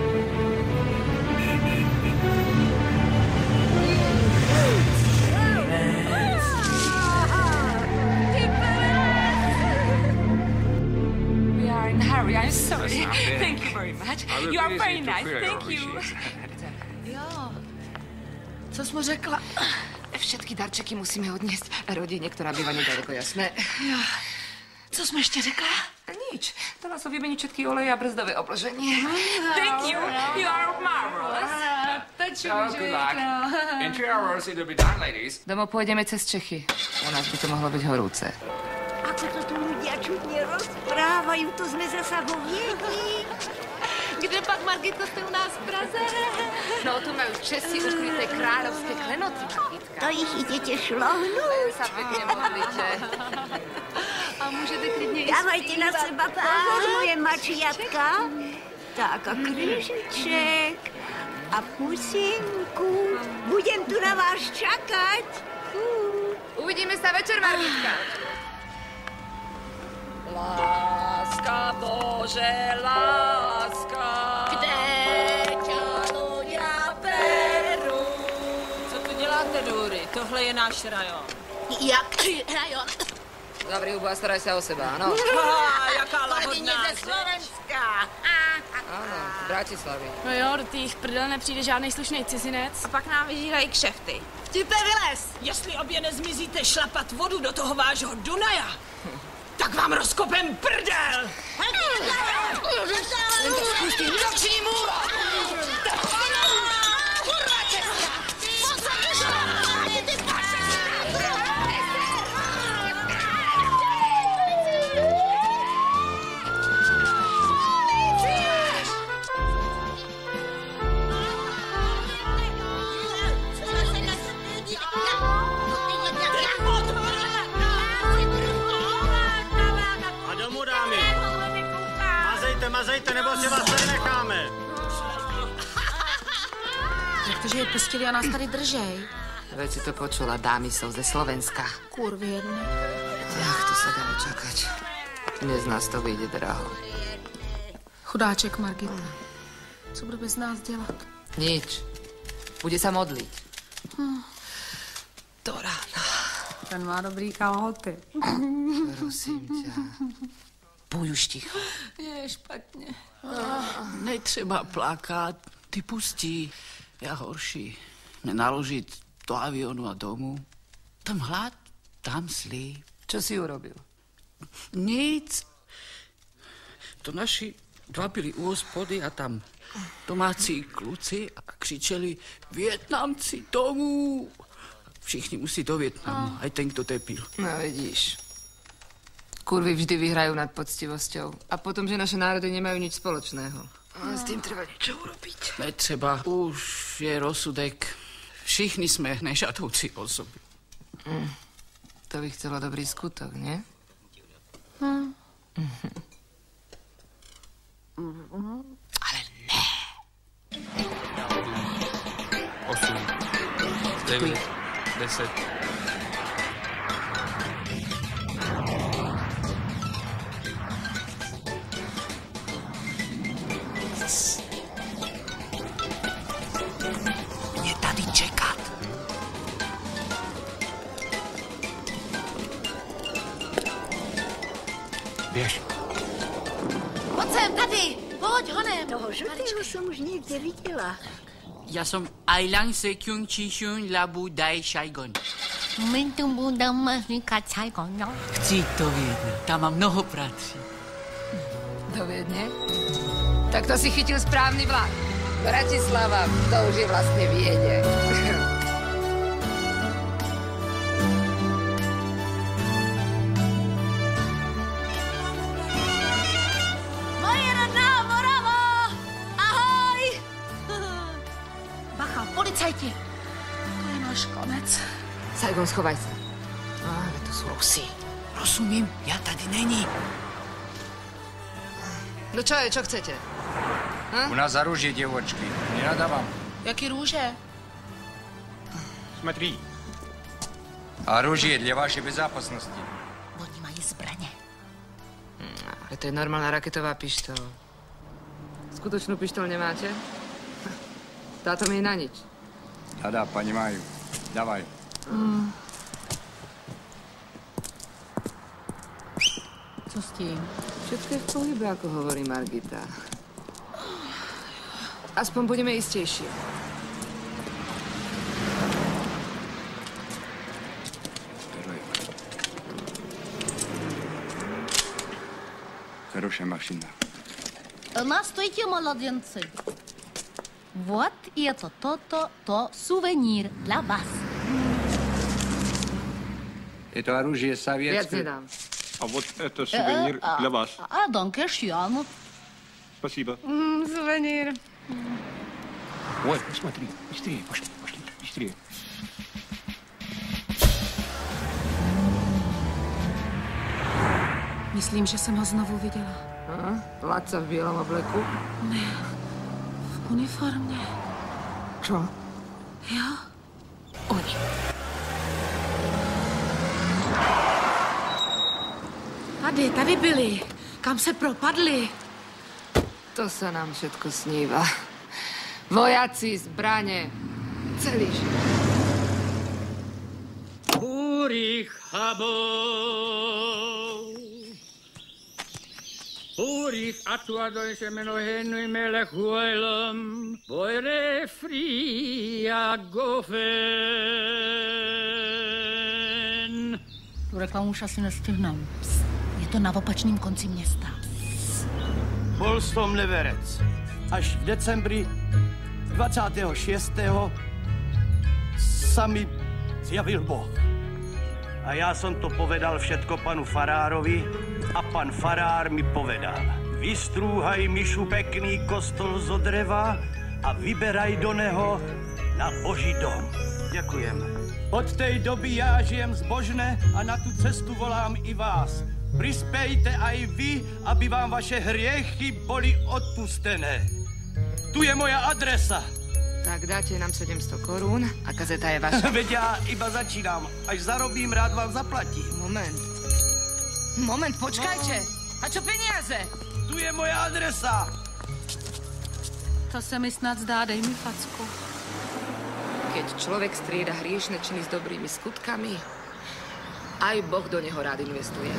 We are in a hurry, I'm sorry. Thank you very much. You are very nice, thank you. Jo. Co jsi mu řekla? Všetky darčeky musíme odniesť rodine, ktorá býva nedaleko, jasné? Jo. Co jsi mi ještě řekla? Nič. Dala som vymeniť všetky oleje a brzdové obloženie. Thank you. You are marvelous. Taču, good luck. In two hours it'll be done, ladies. Domov pôjdeme cez Čechy. U nás by to mohlo byť horúce. Ako to tu ľudia čudne rozprávajú, to sme zasa vo Viedni. Kde pak, Margitko, jste u nás v Praze? No, tu majú Česi ukryté kráľovské klenoty, Margitka. To ich idete šlohnúť. Sa pekne modlíte. A môžete klidne ísť Dávajte na seba pozor, moje mačiatka. Tak a krížiček a pusinku. Budem tu na vás čakať. Uvidíme sa večer, Margitka. Láska, Bože, láska. Kde ťa ľudia berú? Co tu děláte, Dúry? Tohle je náš rajon. Jak rajon? Zavri hubu a staraj sa o seba, áno? Jaká lahodná. ze Slovenska. Áno, z Bratislavy. No jo, do těch prdel nepřijde žádnej slušnej cizinec. A pak nám vyžírají kšefty. Vtipe, vylez! Jestli obě nezmizíte šlapat vodu do toho vášho Dunaja, tak vám rozkopem prdel! Spustí noční můra! Kurva česká! Moc za ty paše! Mazejte, nebo si vás tady necháme. Jak to, že je pustili a nás tady držej? Veď si to počula, dámy jsou ze Slovenska. Kurvy jedny. Ach, to sa dalo čakať. Dnes nás to vyjde draho. Chudáček Margita. Co bude bez nás dělat? Nič. Bude sa modliť. Hm. Do rána. Ten má dobrý kalhoty. Prosím ťa. Buď už ticho. Je špatně. Netřeba plakať, ty pustí. Ja horší. Nenaložiť do avionu a domu. Tam hlad, tam slí. Čo si urobil? Nic. To naši dva byli u hospody a tam domácí kluci a křičeli Vietnamci domů. Všichni musí do Vietnamu, aj ten, kto tepil. No vidíš. Kurvy vždy vyhrajú nad poctivosťou. A potom, že naše národy nemajú nič spoločného. A s tým treba niečo urobiť. Netreba. Už je rozsudek. Všichni sme nežadúci osoby. Mm. To by chcelo dobrý skutok, nie? Hm. Ale ne. Osm. Devět. Deset. Mě tady čekat. Běž. Pojď sem, tady! Pojď, honem! Toho žlutého som už niekde videla. Ja som Ailang Sekyung Chishun Labu Dai Saigon. My tu budeme říkat Saigon, no? Chci to Viedne, tam mám mnoho prací. Do Viedne? Tak to si chytil správny vlak. Bratislava, to už je vlastne Viedeň. Moje rodná Moravo! Ahoj! Bacha, policajti! To je náš konec. Saigon, schovaj sa. Ale to sú Rusy. Rozumím, ja tady není. No čo je, čo chcete? У нас оружие, девочки. Не надо вам. Jaký růže? Смотри. Оружие для вашей безопасности. Oni mají zbraně. Ale to je normálna raketová pištoľ. Skutočnú pištoľ nemáte? Táto mi je na nič. Да-да, понимаю. Давай. Mm. Co s tím? Všetko je v pohybe, ako hovorí Margita. Aspoň budeme istejšie. Хорошая машина. Настойте, младенцы. Вот это то-то, то сувенир для вас. Это оружие Viac советское. nedám. А вот это сувенир а, для вас. А, danke schön. Спасибо. Сувенир. Ой, посмотри, быстрее, пошли, пошли, быстрее. Myslím, že jsem ho znovu viděla. Aha, Laca v bielom obleku? Ne, v uniformě. Čo? Jo? Oni. Tady, tady byli. Kam se propadli? To sa nám všetko sníva. Vojaci, zbrane, celý život. Úrich habou. Úrich atuadoi se menohenui mele huelom. Voire fria gofen. Tu reklamu už asi nestihnem. Je to na opačném konci města. Bol som neverec. Až v decembri dvadsiateho šiesteho sa mi zjavil Boh. A ja som to povedal všetko panu farárovi a pan farár mi povedal: vystrúhaj Mišu pekný kostol zo dreva a vyberaj do neho na Boží dom. Ďakujem. Od tej doby ja žijem zbožne a na tú cestu volám i vás. Prispejte aj vy, aby vám vaše hriechy boli odpustené. Tu je moja adresa. Tak dáte nám sedemsto korún a kazeta je vaša. Veď ja iba začínam. Až zarobím, rád vám zaplatím. Moment. Moment, počkajte. A čo peniaze? Tu je moja adresa. To se mi snad zdá, dej mi facku. Keď človek strieda hriešne činy s dobrými skutkami, aj Boh do neho rád investuje.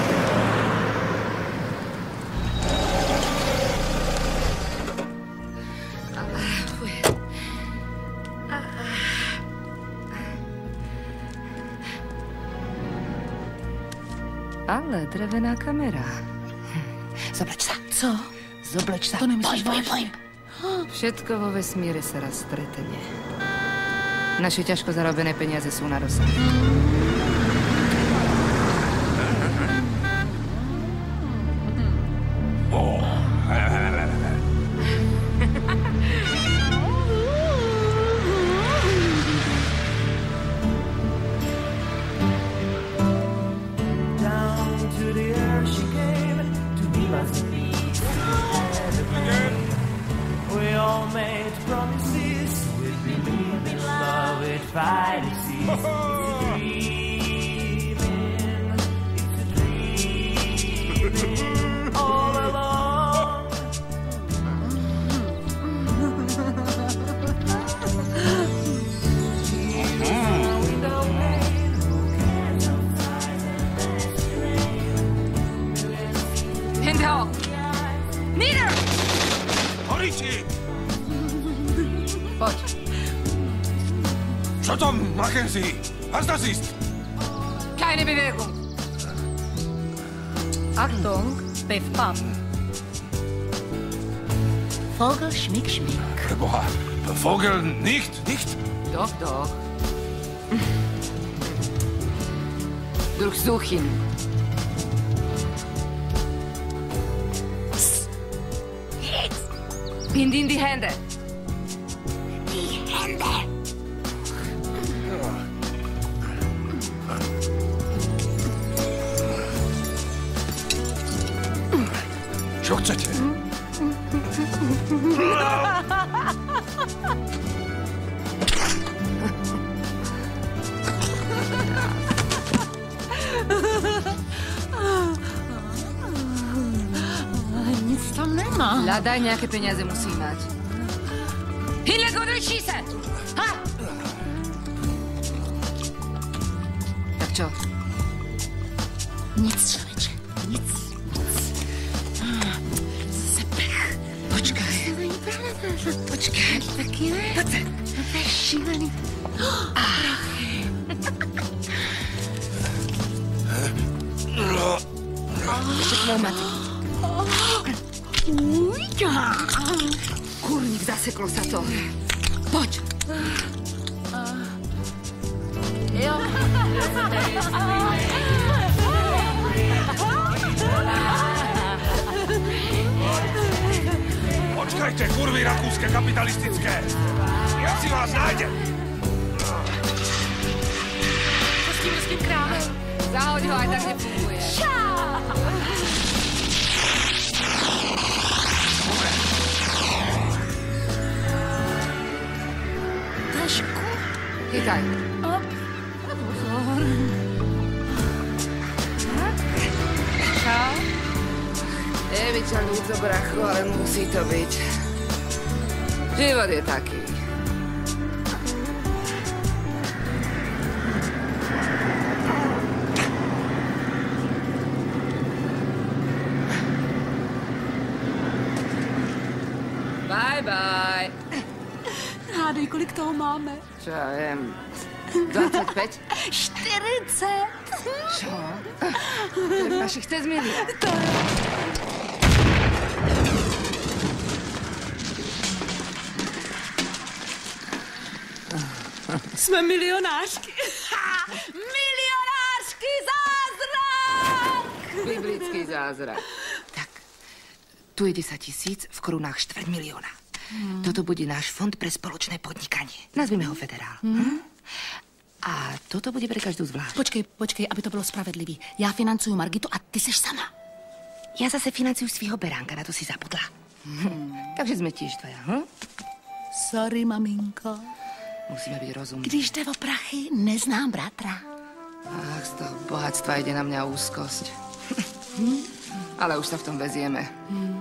Ale drevená kamera. Zobleč sa. Co? Zobleč sa. To nemyslíš Poď, vážne? Všetko vo vesmíre sa raz stretne. Naše ťažko zarobené peniaze sú na rozsah. Mackenzie, was das ist? Keine Bewegung. Achtung. Piv, pap. Vogel, schmick, schmick. Boah, Vogel nicht, nicht? Doch, doch. Durchsuch ihn. Jetzt. Bind ihm die Hände. Die Hände. Čo chcete? Hľadaj, nejaké peniaze musí mať. Hinleg, odrečí sa! Ha! Tak čo? Nic, človeče, nic, nic. Zase pech. Počkaj. Počkaj, taký ne? Poď sa. To je šílený. Ešte pneumatik. Kurník, zaseklo sa to. Poď. Jo. Počkajte, kurvy rakúske kapitalistické! Ja si vás nájdem! Co s tím ruským králem? Zahoď ho, aj tak nefunguje. Tašku. Chytaj. Op. Pozor. Čau. Je mi ťa ľúto, brachu, ale musí to byť. Život je taký. Bye, bye. Hádej, kolik toho máme? Čo ja viem, dvadsaťpäť? štyridsať. Čo? To našich chce zmieniť. Sme milionářky. Milionářky zázrak! Biblický zázrak. Tak, tu je desať tisíc, v korunách štvrť milióna. Hmm. Toto bude náš fond pre spoločné podnikanie. Nazvime ho Federál. Hmm. Hm? A toto bude pre každú zvlášť. Počkej, počkej, aby to bylo spravedlivý. Já financuju Margitu a ty seš sama. Ja zase financuju svýho beránka, na to si zabudla. Hmm. Takže sme tiež tvoja, hm? Sorry, maminko. Musíme byť rozumní. Když jde o prachy, neznám bratra. Ach, z toho bohatstva ide na mňa úzkosť. Hm? Ale už sa v tom vezieme. Hmm.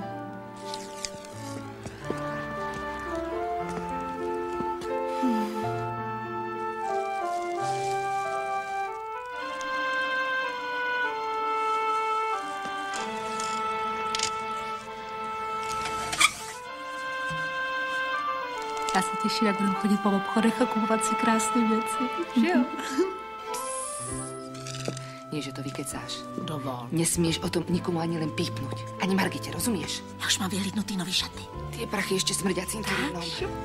Já se těším, jak budeme chodit po obchodech a kupovat si krásné věci. Že jo? Nie, že to vykecáš. Dovol. Nesmieš o tom nikomu ani len pípnuť. Ani Margite, rozumieš? Já už mám vyhlídnutý nový šaty. Tie prachy ešte smrdia cintorínom.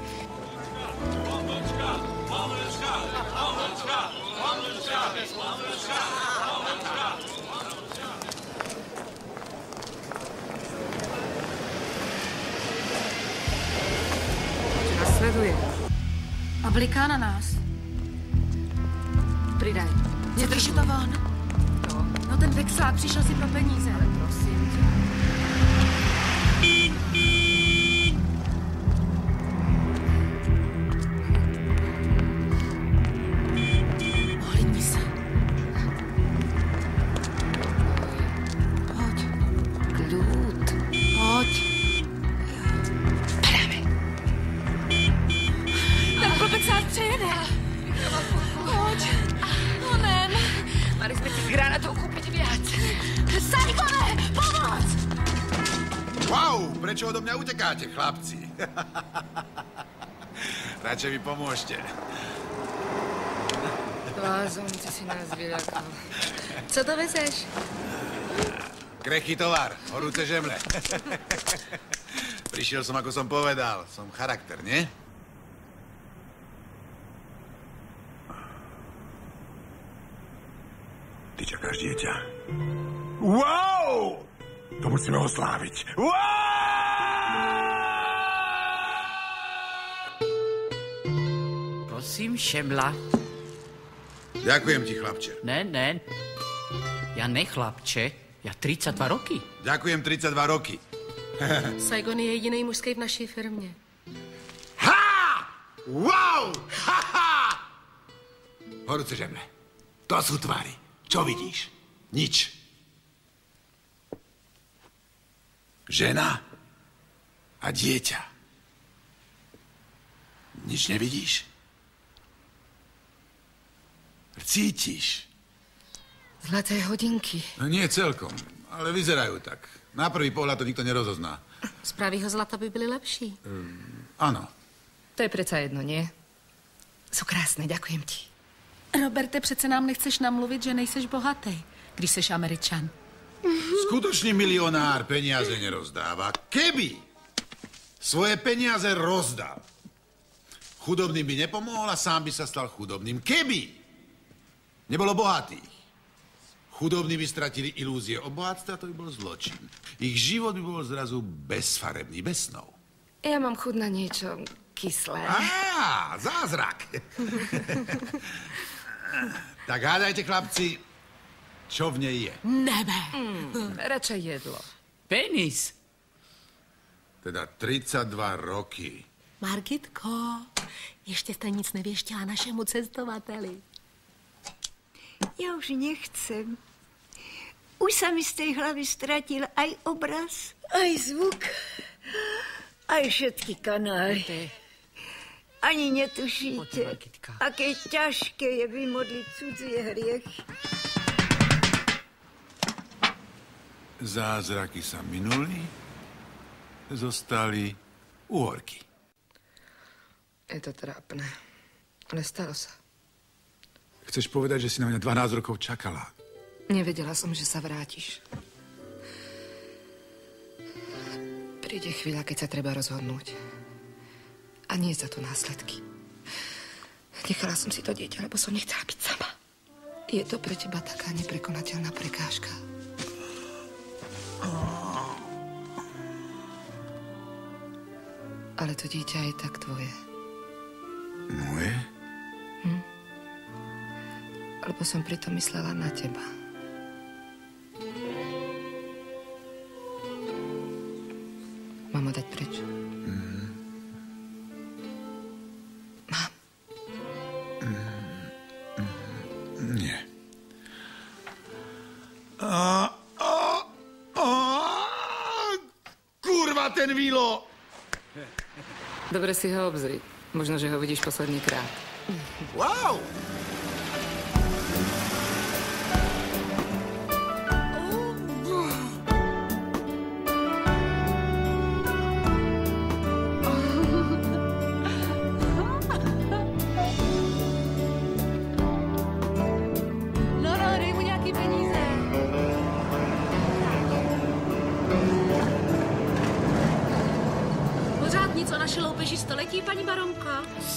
Čo nás sleduje? A bliká na nás. Pridaj. Nedrž to von. No. No ten vexlák přišel si pro peníze. Ale prosím tě. Ohlídni se. Poď. Kľud. Pojď. Padáme. Ten chlapec nás přejede. Pojď. Onem. Mali sme tých granátov kúpiť viac. Sajkové, pomoc! Wow, prečo odo mňa utekáte, chlapci? Radšej mi pomôžte. Blázon, ty si nás vyľakal. Co to vezeš? Krehký tovar, horúce žemle. Prišiel som, ako som povedal. Som charakter, nie? Ty čakáš dieťa. Wow! To musíme osláviť. Wow! Prosím, šemla. Ďakujem ti, chlapče. Ne, ne. Ja ne chlapče, ja tridsaťdva roky. Ďakujem tridsaťdva roky. Saigon je jediný mužský v naší firmě. Ha! Wow! Ha, ha! Horúce žemle. To sú tvary. Čo vidíš? Nič. Žena? A dieťa. Nič nevidíš? Cítiš? Zlaté hodinky. No nie celkom, ale vyzerajú tak. Na prvý pohľad to nikto nerozozná. Z pravýho zlata by byly lepší. Um, áno. To je predsa jedno, nie? Sú krásne, ďakujem ti. Roberte, přece nám nechceš namluvit, že nejseš bohatý, když seš Američan. Skutočný milionár peniaze nerozdáva. Keby svoje peniaze rozdal, chudobným by nepomohol a sám by sa stal chudobným. Keby nebolo bohatých, chudobní by stratili ilúzie o bohatstve, to by bol zločin. Ich život by bol zrazu bezfarebný, bez snov. Ja mám chuť na niečo kyslé. Á, zázrak. Tak hádajte, chlapci, čo v nej je? Nebe. Mm, radšej jedlo. Penis. Teda tridsaťdva roky. Margitko, ještě jste nic nevěštěla našemu cestovateli. Ja už nechcem. Už sa mi z tej hlavy stratil aj obraz, aj zvuk, aj všetky kanály. Ani netušíte, aké ťažké je vymodliť cudzie hriechy. Zázraky sa minuli, zostali úhorky. Je to trápne, ale stalo sa. Chceš povedať, že si na mňa dvanásť rokov čakala? Nevedela som, že sa vrátiš. Príde chvíľa, keď sa treba rozhodnúť. A nie za to následky. Nechala som si to dieťa, lebo som nechcela byť sama. Je to pre teba taká neprekonateľná prekážka. Ale to dieťa je tak tvoje. Moje? Hm? Lebo som pritom myslela na teba. Mám ho dať preč? Mm. Mám. Mm. Nie. A, a, a, kurva, ten Vilo! Dobre si ho obzri. Možno, že ho vidíš posledný krát. Wow! Století, paní baronko?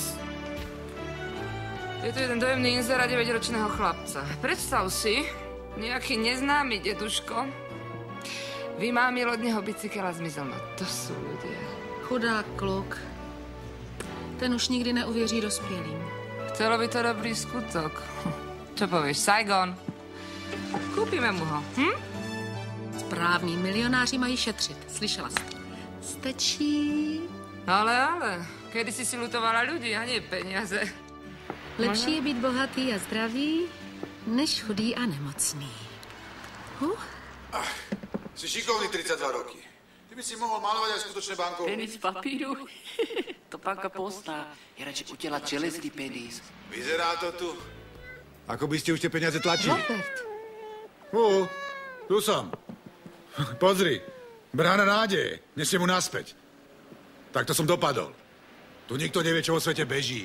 Je to jeden dojemný inzerát deväťročného chlapca. Predstav si, nejaký neznámy deduško vymámil od neho bicykel a zmizel. No to sú ľudia. Chudák kluk. Ten už nikdy neuvěří dospělým. Chcelo by to dobrý skutok. Čo povieš, Saigon? Kúpime mu ho, hm? Správný milionáři mají šetřit. Slyšela jsi? Stačí... Ale, ale, kedy si si lutovala ľudí a nie peniaze. Lepší je být bohatý a zdravý, než chudý a nemocný. Huh? Ach, si šikovný tridsaťdva roky. Ty by si mohol malovať aj skutočné bankovky. Penis z papíru? To panka pozná. Ja radšej utiela čelestý penis. Vyzerá to tu. Ako by ste už tie peniaze tlačili. Robert. Ó, tu som. Pozri, brána nádeje. Nesie mu naspäť. Tak to som dopadol. Tu nikto nevie, čo vo svete beží.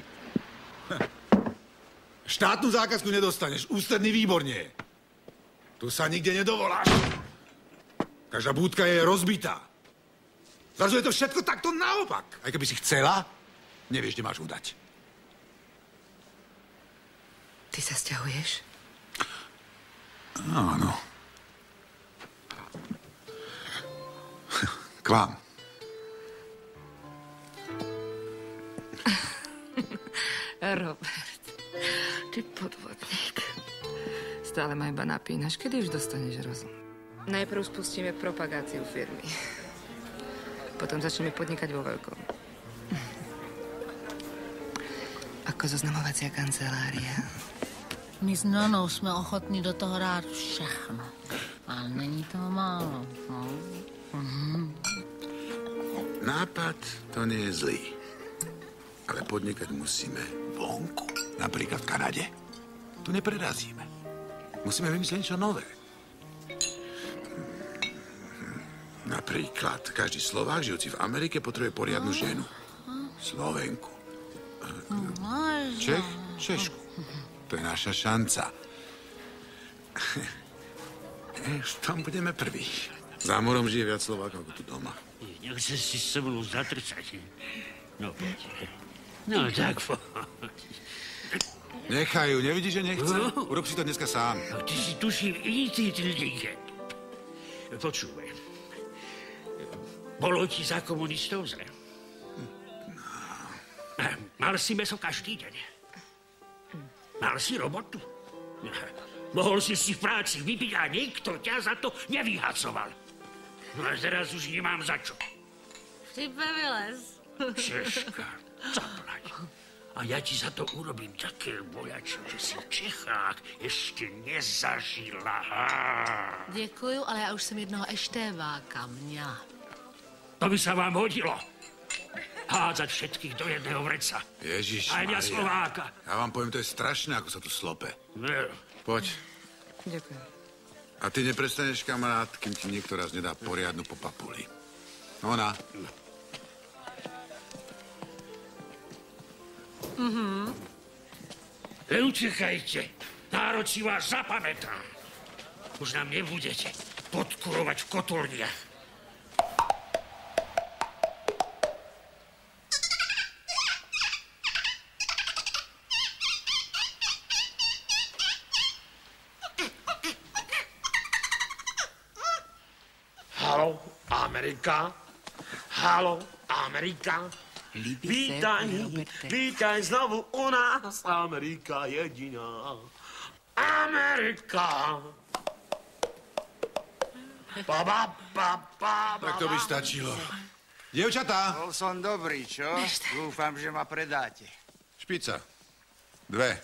Štátnu zákazku nedostaneš, ústredný výbor nie. Tu sa nikde nedovoláš. Každá búdka je rozbitá. Zrazu je to všetko takto naopak. Aj keby si chcela, nevieš, kde máš udať. Ty sa sťahuješ? Áno. K vám. Robert, ty podvodník. Stále ma iba napínaš. Kedy už dostaneš rozum? Najprv spustíme propagáciu firmy. Potom začneme podnikať vo veľkom. Ako zoznamovacia kancelária. My s Nonou jsme ochotní do toho dát všechno. Ale není toho málo. No. Mhm. nápad to nie je zlý. Ale podnikať musíme vonku. Napríklad v Kanade. Tu neprerazíme. Musíme vymyslieť niečo nové. Napríklad, každý Slovák žijúci v Amerike potrebuje poriadnu ženu. Slovenku. Čech, Češku. To je naša šanca. V tom budeme prví. Za morom žije viac Slovákov ako tu doma. Nechce si so mnou zatrcať. No poď. No tak poď. Nechaj ju, nevidíš, že nechce? Urob si to dneska sám. No, ty si tuším inicitlíke. Počúvaj. Bolo ti za komunistov zle? Mal si meso každý deň. Mal si robotu. Mohol si si v práci vypiť a nikto ťa za to nevyhacoval. No a teraz už nemám za čo. Šipe vylez. Češka, zaplať. A ja ti za to urobím také bojačo, že si Čechák ešte nezažila. Děkuju, ale já už jsem jednoho eštéváka měla. To by sa vám hodilo. Hádzať všetkých do jedného vreca. Ježiš Aj mňa Maria. Slováka. Ja vám poviem, to je strašné, ako sa tu slope. Ne. Poď. Ďakujem. A ty neprestaneš, kamarát, kým ti niekto raz nedá poriadnu po papuli. Ona. Mhm. Len učekajte. Národ si vás zapamätá. Už nám nebudete podkurovať v kotolniach. Haló, Amerika? Haló, Amerika? Vítaj, vítaj znovu u nás, Amerika jediná. Amerika! Ba, ba, ba, ba, Tak to by stačilo. Dievčatá! Bol som dobrý, čo? Dúfam, že ma predáte. Špica. Dve.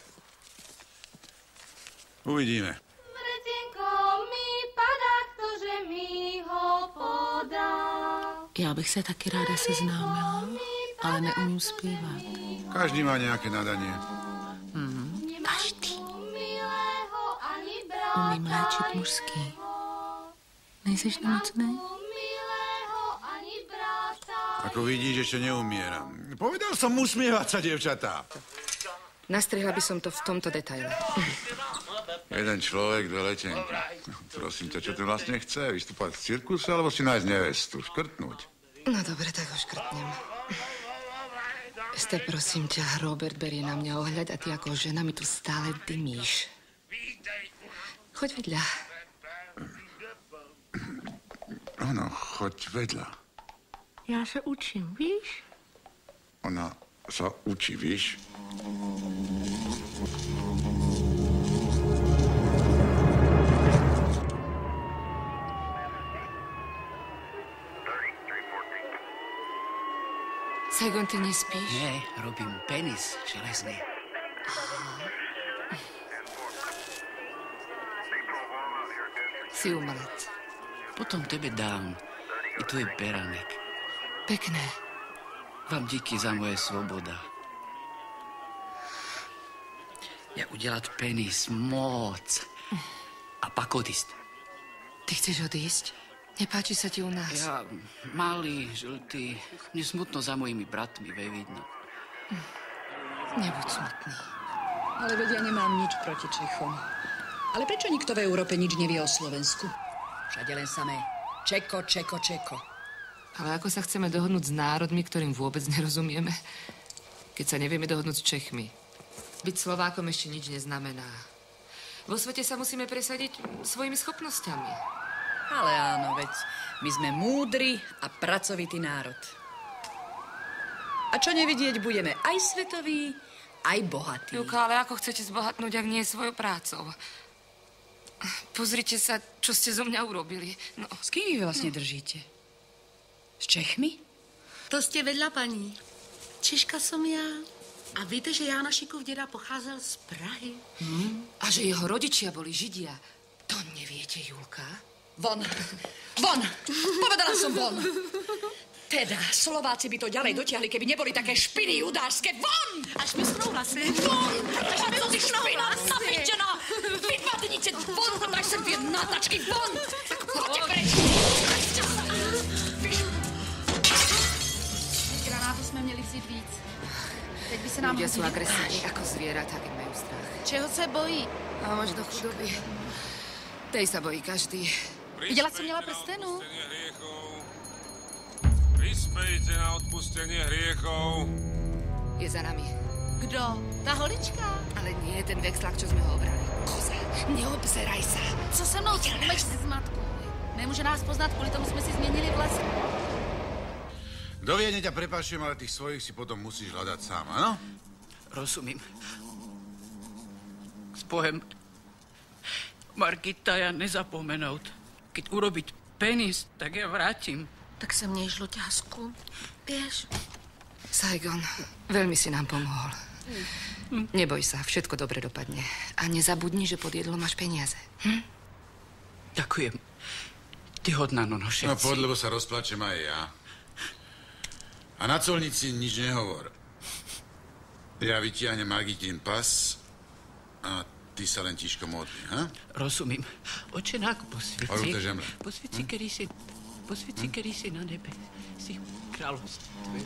Uvidíme. Vretenko mi padá, ktože mi ho podá. Já bych se taky ráda seznámila, ale neumím zpívat. Každý má nejaké nadanie. Mhm. Každý. Milého ani Umím léčit mužský. Nejseš nemocný? Ako vidíš, ešte neumieram. Povedal som usmievať sa, dievčatá. Nastrihla by som to v tomto detaile. Jeden človek, dve letenky. Prosím ťa, čo ty vlastne chce? Vystúpať v cirkuse, alebo si nájsť nevestu? Škrtnúť? No dobre, tak ho škrtnem. Ste, prosím ťa, Robert berie na mňa ohľad a ty ako žena mi tu stále dymíš. Choď vedľa. Áno, choď vedľa. Já se učím, víš? Ona sa učí, víš? Saigon, ty nespíš? Nie, robím penis železný. Si umelec. Potom tebe dám. I tu je beranek. Pekné. Vám díky za moje svoboda. Ja udělat penis moc. A pak odísť. Ty chceš odísť? Nepáči sa ti u nás? Ja, malý, žltý, mne smutno za mojimi bratmi, vej vidno. Nebuď smutný. Ale veď ja nemám nič proti Čechom. Ale prečo nikto v Európe nič nevie o Slovensku? Všade len samé Čeko, Čeko, Čeko. Ale ako sa chceme dohodnúť s národmi, ktorým vôbec nerozumieme, keď sa nevieme dohodnúť s Čechmi? Byť Slovákom ešte nič neznamená. Vo svete sa musíme presadiť svojimi schopnosťami. Ale áno, veď my sme múdry a pracovitý národ. A čo nevidieť, budeme aj svetoví, aj bohatí. Juka, ale ako chcete zbohatnúť, ak nie svojou prácou? Pozrite sa, čo ste zo mňa urobili. No. S kým vy vlastne držíte? S Čechmi? To ste vedľa, paní. Češka som ja. A víte, že Jána Šikův děda pocházel z Prahy? Hmm? A že jeho rodičia boli Židia. To neviete, Julka? Von. Von. Povedala som von. Teda, Slováci by to ďalej dotiahli, keby neboli také špiny judárske. Von! Až mi snouhlasí. Von! Až mi ty špina napičená! Vypadnite von, máš sem tie natačky, von! Choďte preč! Granátu jsme měli vzít víc. Teď by se nám... Ľudia sú agresívni ako zvieratá, keď majú strach. Čeho se bojí? A možno chudoby. Tej sa bojí každý. Viděla, co měla prstenu? Prispejte na odpustenie hriechov. Je za nami. Kdo? Ta holička? Ale nie ten vexlák, čo sme ho obrali. Koza, neobzeraj sa. Co se mnou děláš z matku? Nemůže nás poznat, kvůli tomu jsme si změnili vlas. Do Viedne ťa prepášujem, ale tých svojich si potom musíš hľadať sám, áno? Rozumím. Spojem Margita ja nezapomenout. Keď urobiť penis, tak ja vrátim. Tak se měj žluťásku. Běž. Saigon, veľmi si nám pomohol. Neboj sa, všetko dobre dopadne. A nezabudni, že pod jedlom máš peniaze. Hm? Ďakujem. Ty hodná, no, no, všetci. No, poď, lebo sa rozplačem aj ja. A na colnici nič nehovor. Ja vytiahnem Margitin pas a ty sa len tiško modli, ha? Rozumím. Očenák, posvici. Orúte žemle. Posvici, hm? kedy si... Posvici, hm? kedy si na nebe. Si kráľovstve.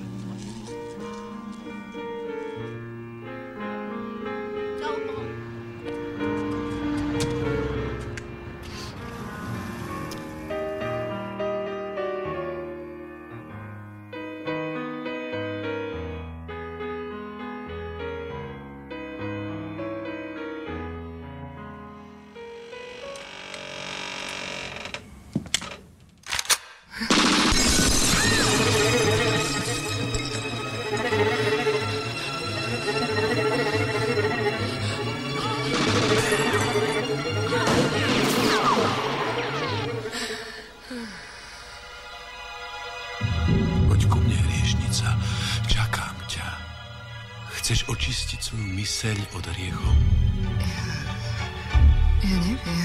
Chceš očistiť svoju myseľ od hriechov? Ja, ja neviem.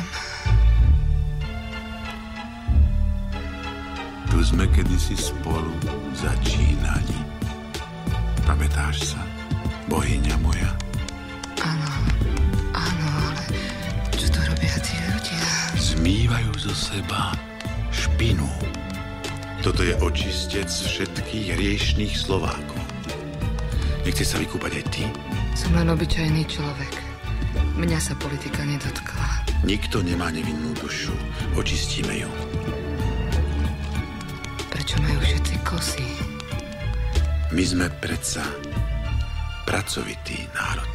Tu sme kedysi spolu začínali. Pamätáš sa, bohyňa moja? Áno, áno, ale čo to robia tí ľudia? Zmývajú zo seba špinu. Toto je očistec všetkých hriešných Slovákov. Nechce sa vykúpať aj ty? Som len obyčajný človek. Mňa sa politika nedotkla. Nikto nemá nevinnú dušu. Očistíme ju. Prečo majú všetci kosy? My sme predsa pracovitý národ.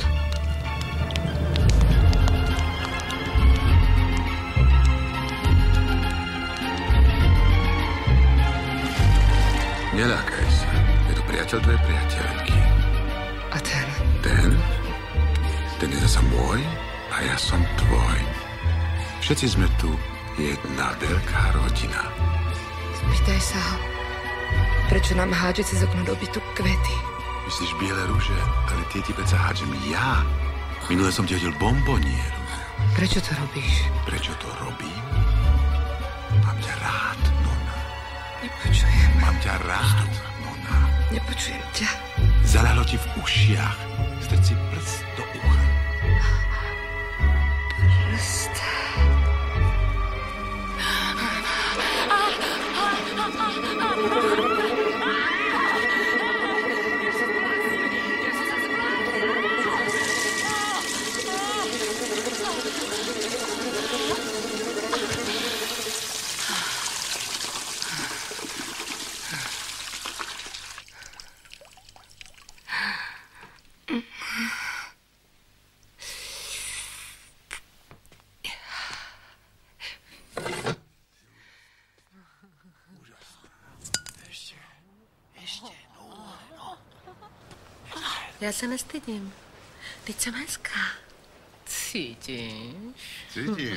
Neľakaj sa. Je to priateľ tvojej priateľky. A ten? Ten? Ten je zasa môj a ja som tvoj. Všetci sme tu jedna veľká rodina. Spýtaj sa ho, prečo nám hádže cez okno do bytu kvety? Myslíš biele rúže, ale tie ti predsa hádžem ja. Minule som ti hodil bombonieru. Prečo to robíš? Prečo to robím? Mám ťa rád, nona. Nepočujem. Mám ťa rád, nona. Nepočujem ťa. Zaľahlo ti v ušiach. Strci prst do ucha. Prst. Já se nestydím. Teď jsem hezká. Cítíš? Cítím.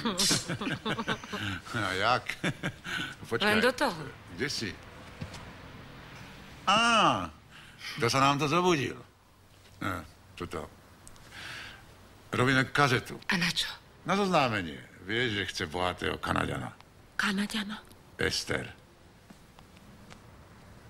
A jak? Počkaj. Len do toho. Kde si? Á, to sa nám to zobudil. Ne, toto. Robíme kazetu. A na čo? Na zoznámenie. Vieš, že chce bohatého Kanaďana. Kanaďana? Ester.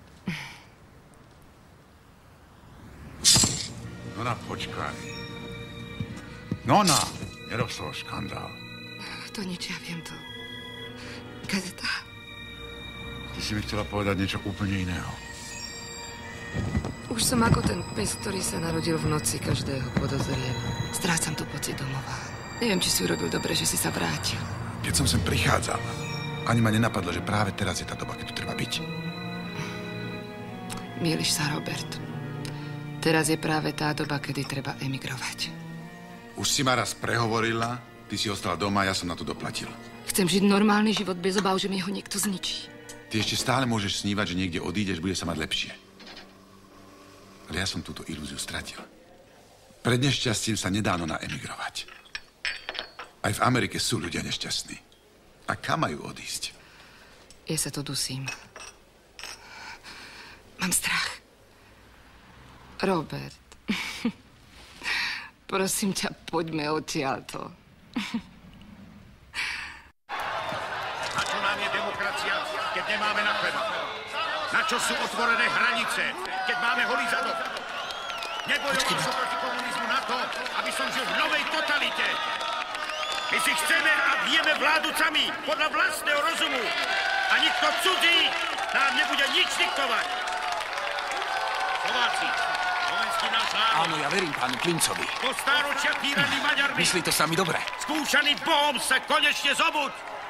Nona, počkaj. Nona, nerob z toho škandál. To nič, ja viem to. Gazeta. Ty si mi chcela povedať niečo úplne iného. Už som ako ten pes, ktorý sa narodil v noci, každého podozriem. Strácam tu pocit domova. Neviem, či si urobil dobre, že si sa vrátil. Keď som sem prichádzal, ani ma nenapadlo, že práve teraz je tá doba, keď tu treba byť. Mieliš sa, Robert. Teraz je práve tá doba, kedy treba emigrovať. Už si ma raz prehovorila, ty si ostala doma a ja som na to doplatil. Chcem žiť normálny život bez obáv, že mi ho niekto zničí. Ty ešte stále môžeš snívať, že niekde odídeš, bude sa mať lepšie. Ale ja som túto ilúziu stratil. Pred nešťastím sa nedá Nona emigrovať. Aj v Amerike sú ľudia nešťastní. A kam majú odísť? Ja sa to dusím. Mám strach. Robert, prosím ťa, poďme odtiaľto. Na čo nám je demokracia, keď nemáme na chleba? Na čo sú otvorené hranice, keď máme holý zadok? Nebojoval som proti komunizmu na to, aby som žil v novej totalite. My si chceme a vieme vládu sami, podľa vlastného rozumu. A nikto cudzí nám nebude nič diktovať. Slováci, slovenský náš národ. Áno, ja verím pánu Klincovi. Po stáročia týraný Maďarmi. Myslí to sami dobre. Skúšaný Bohom sa konečne zobuď.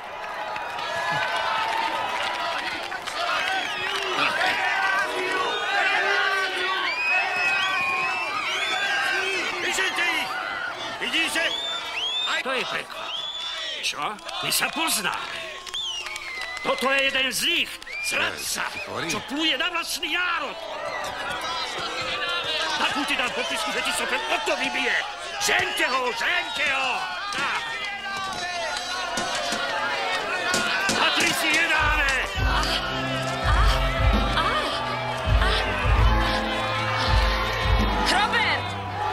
Vyžente ich! Vidíte? To je peklo. Čo? My sa poznáme. Toto je jeden z nich, zradca, čo pluje na vlastný národ. Takú ti dám popisku, že ti sopel o to vybije. Žeňte ho, žeňte ho! Tak. Patrí si jedáne! Robert!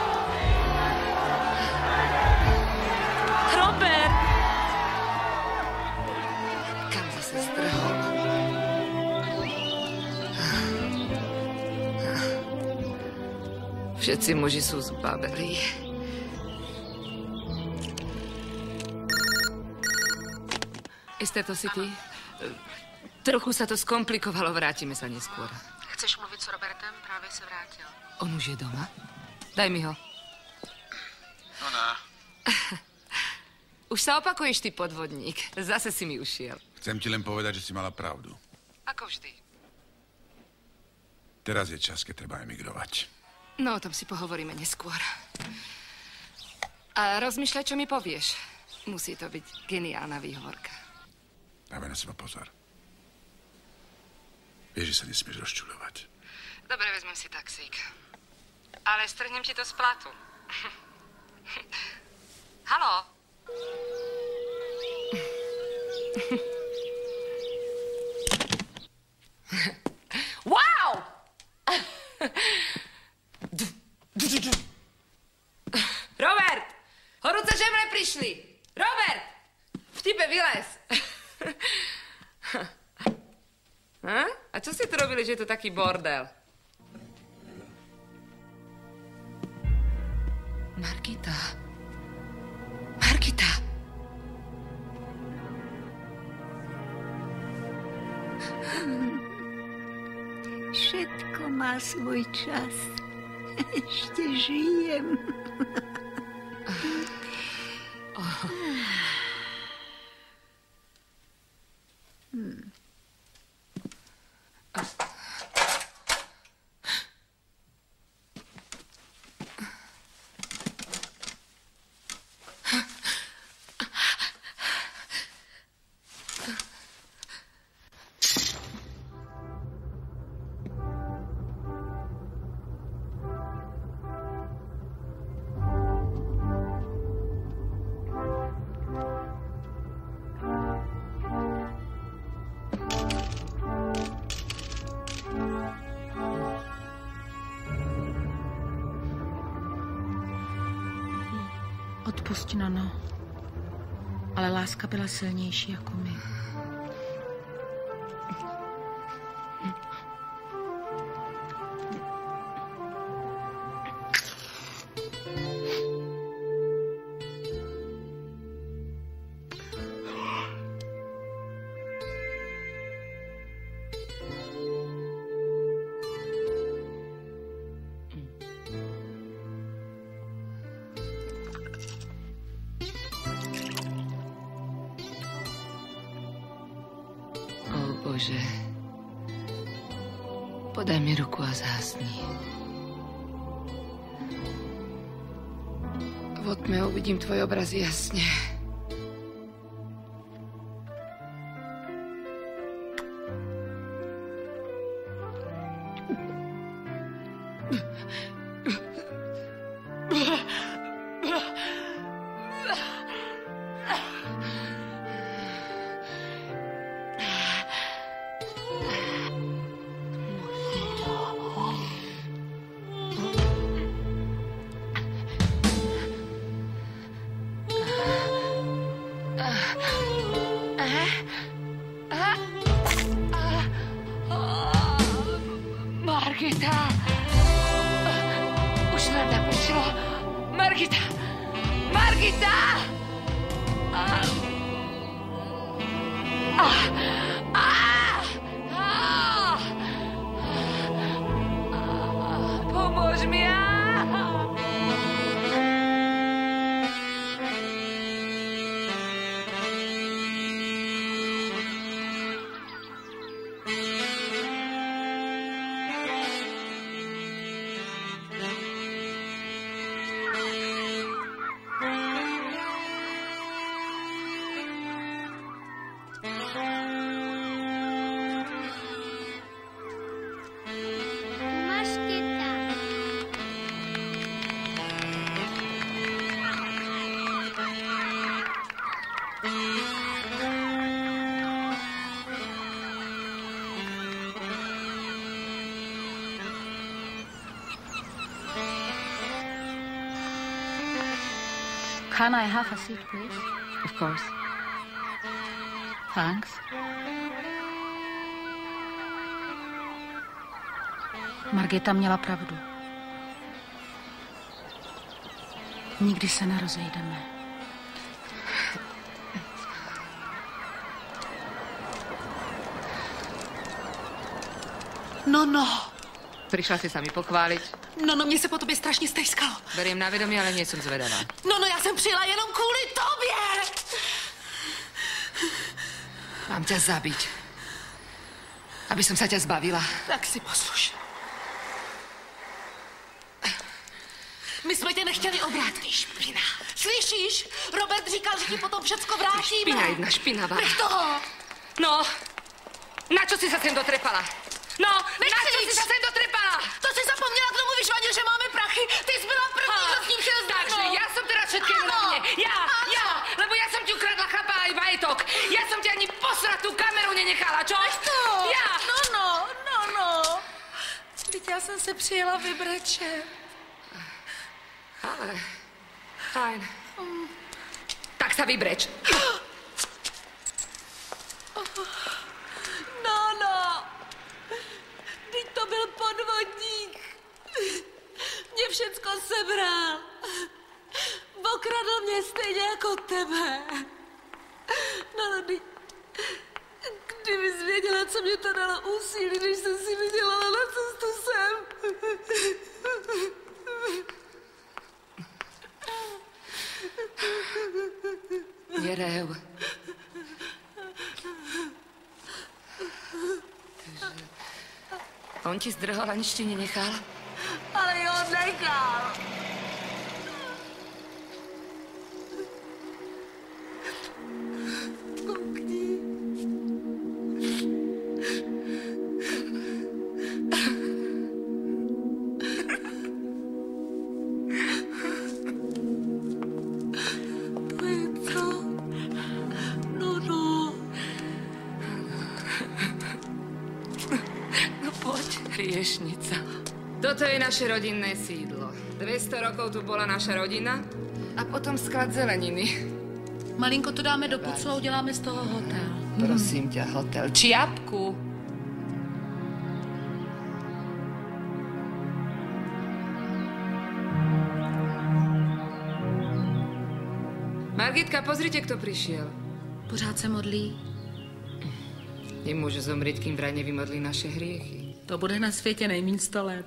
Robert! Kam zase strhol? Všetci muži sú zbabelí. Ester, to si ty? Trochu sa to skomplikovalo, vrátime sa neskôr. Chceš mluvit s Robertem? Právě se vrátil. On už je doma? Daj mi ho. Nona. Už sa opakuješ, ty podvodník. Zase si mi ušiel. Chcem ti len povedať, že si mala pravdu. Ako vždy. Teraz je čas, keď treba emigrovať. No, o tom si pohovoríme neskôr. A rozmýšľaj, čo mi povieš. Musí to byť geniálna výhovorka. Dávaj na seba pozor. Vieš, že sa nesmieš rozčuľovať. Dobre, vezmem si taxík. Ale strhnem ti to z platu. Haló? Wow! Robert! Horúce žemle prišli! Robert! Vtipe, vylez! Ha? A čo ste tu robili, že je tu taký bordel? Margita. Margita. Všetko má svoj čas. Ešte žijem. Oh. Hmm. Odpusť, Nono. Ale láska byla silnější jako my. Bože, podaj mi ruku a zhasni. V tme uvidím tvoj obraz jasne. Margita! Už nám napršilo. Margita! Margita! Ah. Ah. Ah. Ah. Pomôž mi! Can I have a seat, please? Of course. Thanks. Margita měla pravdu. Nikdy se nerozejdeme. No, no. Prišla si sa mi pochváliť. No, no, mně se po tobě strašně stejskalo. Beriem na vědomí, ale nie som zvedavá. No, no, já jsem přijela jenom kvůli tobě. Mám ťa zabiť. Aby som sa ťa zbavila. Tak si posluš. My jsme tě nechtěli obrat, ty špina. Slyšíš? Robert říkal, že ti potom všecko vrátíme. Špina jedna, špinavá. Nech toho. No, na čo si sa sem dotrepala? No, na čo si sa sem dotrepala? To si zapomněla k tomu vyšvanil, že máme prachy. Ty jsi byla první, kdo s ním šel s Takže ja som teraz všetkému na mne. Ja, ja, lebo ja som ti ukradla chlapa aj majetok. Ja som ti ani posratú kameru nenechala, čo? To. Ja. No, no, no, no. Vždyť já jsem se přijela vybrečet. Ale, fajn. Mm. Tak sa vybreč. No, no. Vždyť to byl podvodník. Mě všecko sebral. Okradl mě stejně jako tebe. No, no, kdy... Kdybys věděla, co mě to dalo úsilí, když jsem si vydělala na cestu sem. Jerev. On ti zdrhol a nič ti nenechal? Ale jo, nechal. Koukni. To je co? No, no. No poď, hriešnica. Toto je naše rodinné sídlo. dvesto rokov tu bola naša rodina a potom sklad zeleniny. Malinko to dáme do pucu a uděláme z toho hotel. Prosím ťa, hotel. Čiapku. Margitka, pozrite, kto prišiel. Pořád se modlí. Nemôže zomrieť, kým vraj nevymodlí naše hriechy. To bude na světě nejmíň sto let.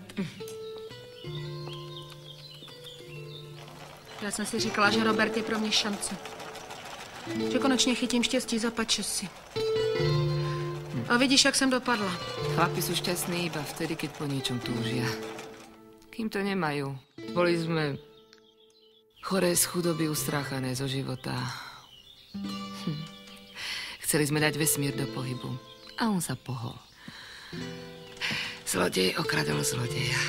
Já jsem si říkala, že Robert je pro mě šance. Že konečně chytím štěstí za pačesy. A vidíš, jak jsem dopadla. Chlapi sú šťastní iba vtedy, keď po niečom túžia. Kým to nemajú. Boli sme choré z chudoby, ustráchané zo života. Hm. Chceli sme dať vesmír do pohybu. A on sa pohol. Zlodej okradol zlodeja.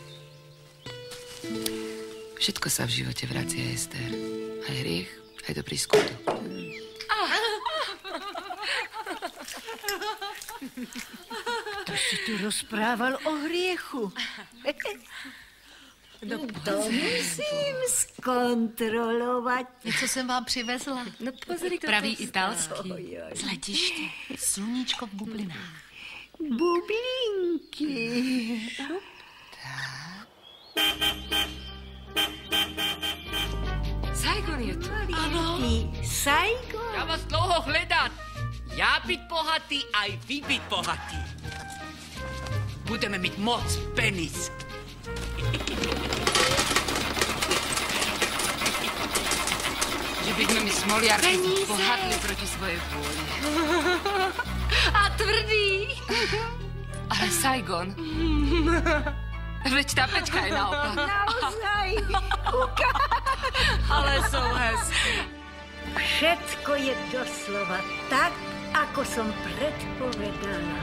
Všetko sa v živote vracia, Ester. Aj hriech, aj dobrý skutok. To si tu rozprával o hriechu. No, to musím zkontrolovat. Něco jsem vám přivezla. No pozri, pravý italský. Z letiště. Sluníčko v bublinách. Bublinky. Saigon je tu. Ano. Saigon. Já vás dlouho hledám. Já být bohatý, aj vy být bohatý. Budeme mít moc penis. Že by sme my smoliarky bohatli proti svojej vôli. A tvrdý. Ale Saigon... Veď tá pečka je naopak. Naozaj. Ale sú hezky. Všetko je doslova tak, ako som predpovedala.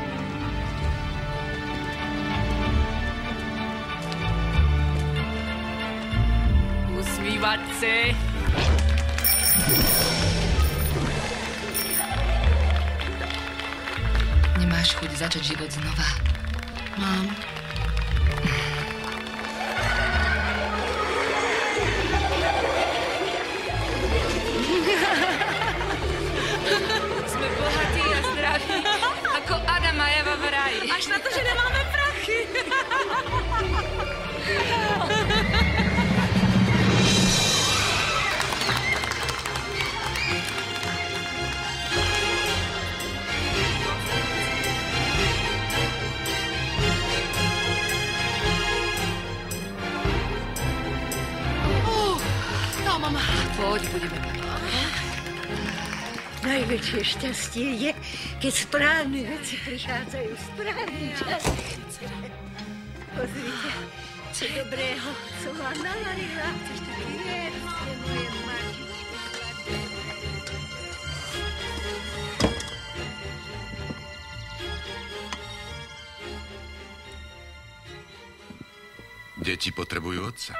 Usmívať se. Nemáš chuť začať život znova? Mám. Sme bohatí a zdraví, ako Adam a Eva v raji. Až na to, že nemáme prachy. Poď, budeme tam. Najväčšie šťastie je, keď správne veci prichádzajú v správny čas. Pozrite, čo dobrého som vám navarila. Vierte, moje mačičky. Deti potrebujú otca.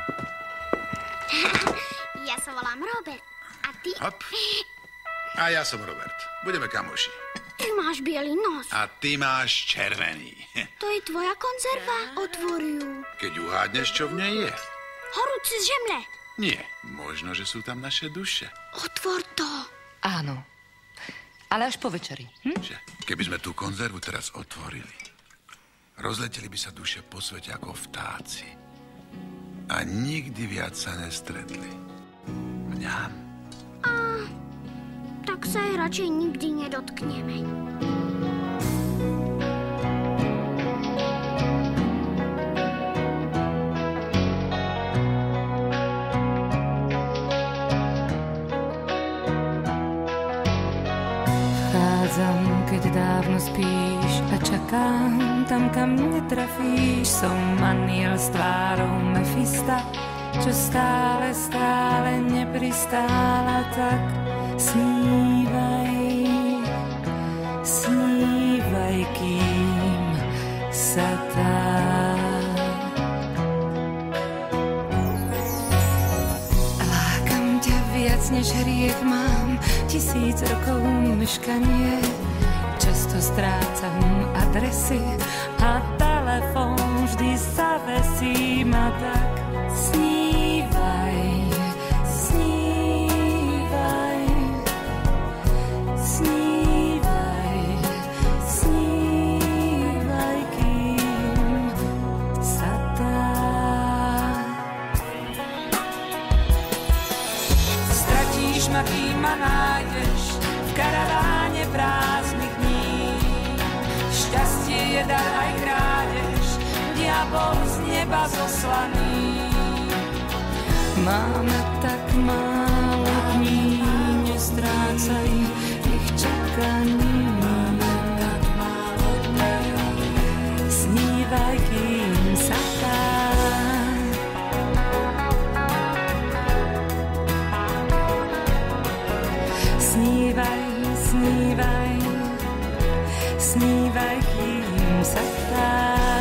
Ja sa volám Robert. A ty? Hop. A ja som Robert. Budeme kamoši. Ty máš bielý nos. A ty máš červený. To je tvoja konzerva. Otvor ju. Keď uhádneš, čo v nej je. Horúci z žemle. Nie. Možno, že sú tam naše duše. Otvor to. Áno. Ale až po večeri. Hm? Že, keby sme tú konzervu teraz otvorili, rozleteli by sa duše po svete ako vtáci. A nikdy viac sa nestretli. Mňam. A tak sa aj radšej nikdy nedotkneme. Vchádzam, keď dávno spíš a čakám tam, kam netrafíš. Som maniel s tvárou Mefista, čo stále, stále nepristála, tak snívaj, snívaj, kým sa dá. Lákam ťa viac, než hriech mám, tisíc rokov meškanie, často strácam adresy a telefón vždy zavesí ma tak. Snívaj, snívaj, snívaj, snívaj, kým sa dá. Stratíš ma, kým ma nájdeš v karaváne prázdnych dní. Šťastie je dar aj krádež, diabol z neba zoslaný. Máme tak málo dní, nestrácaj ich čakaním. Snívaj, snívaj, snívaj, kým sa dá.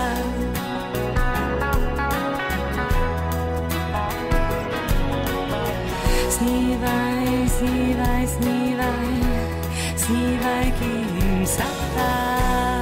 Snívaj, snívaj, snívaj, snívaj, kým sa dá.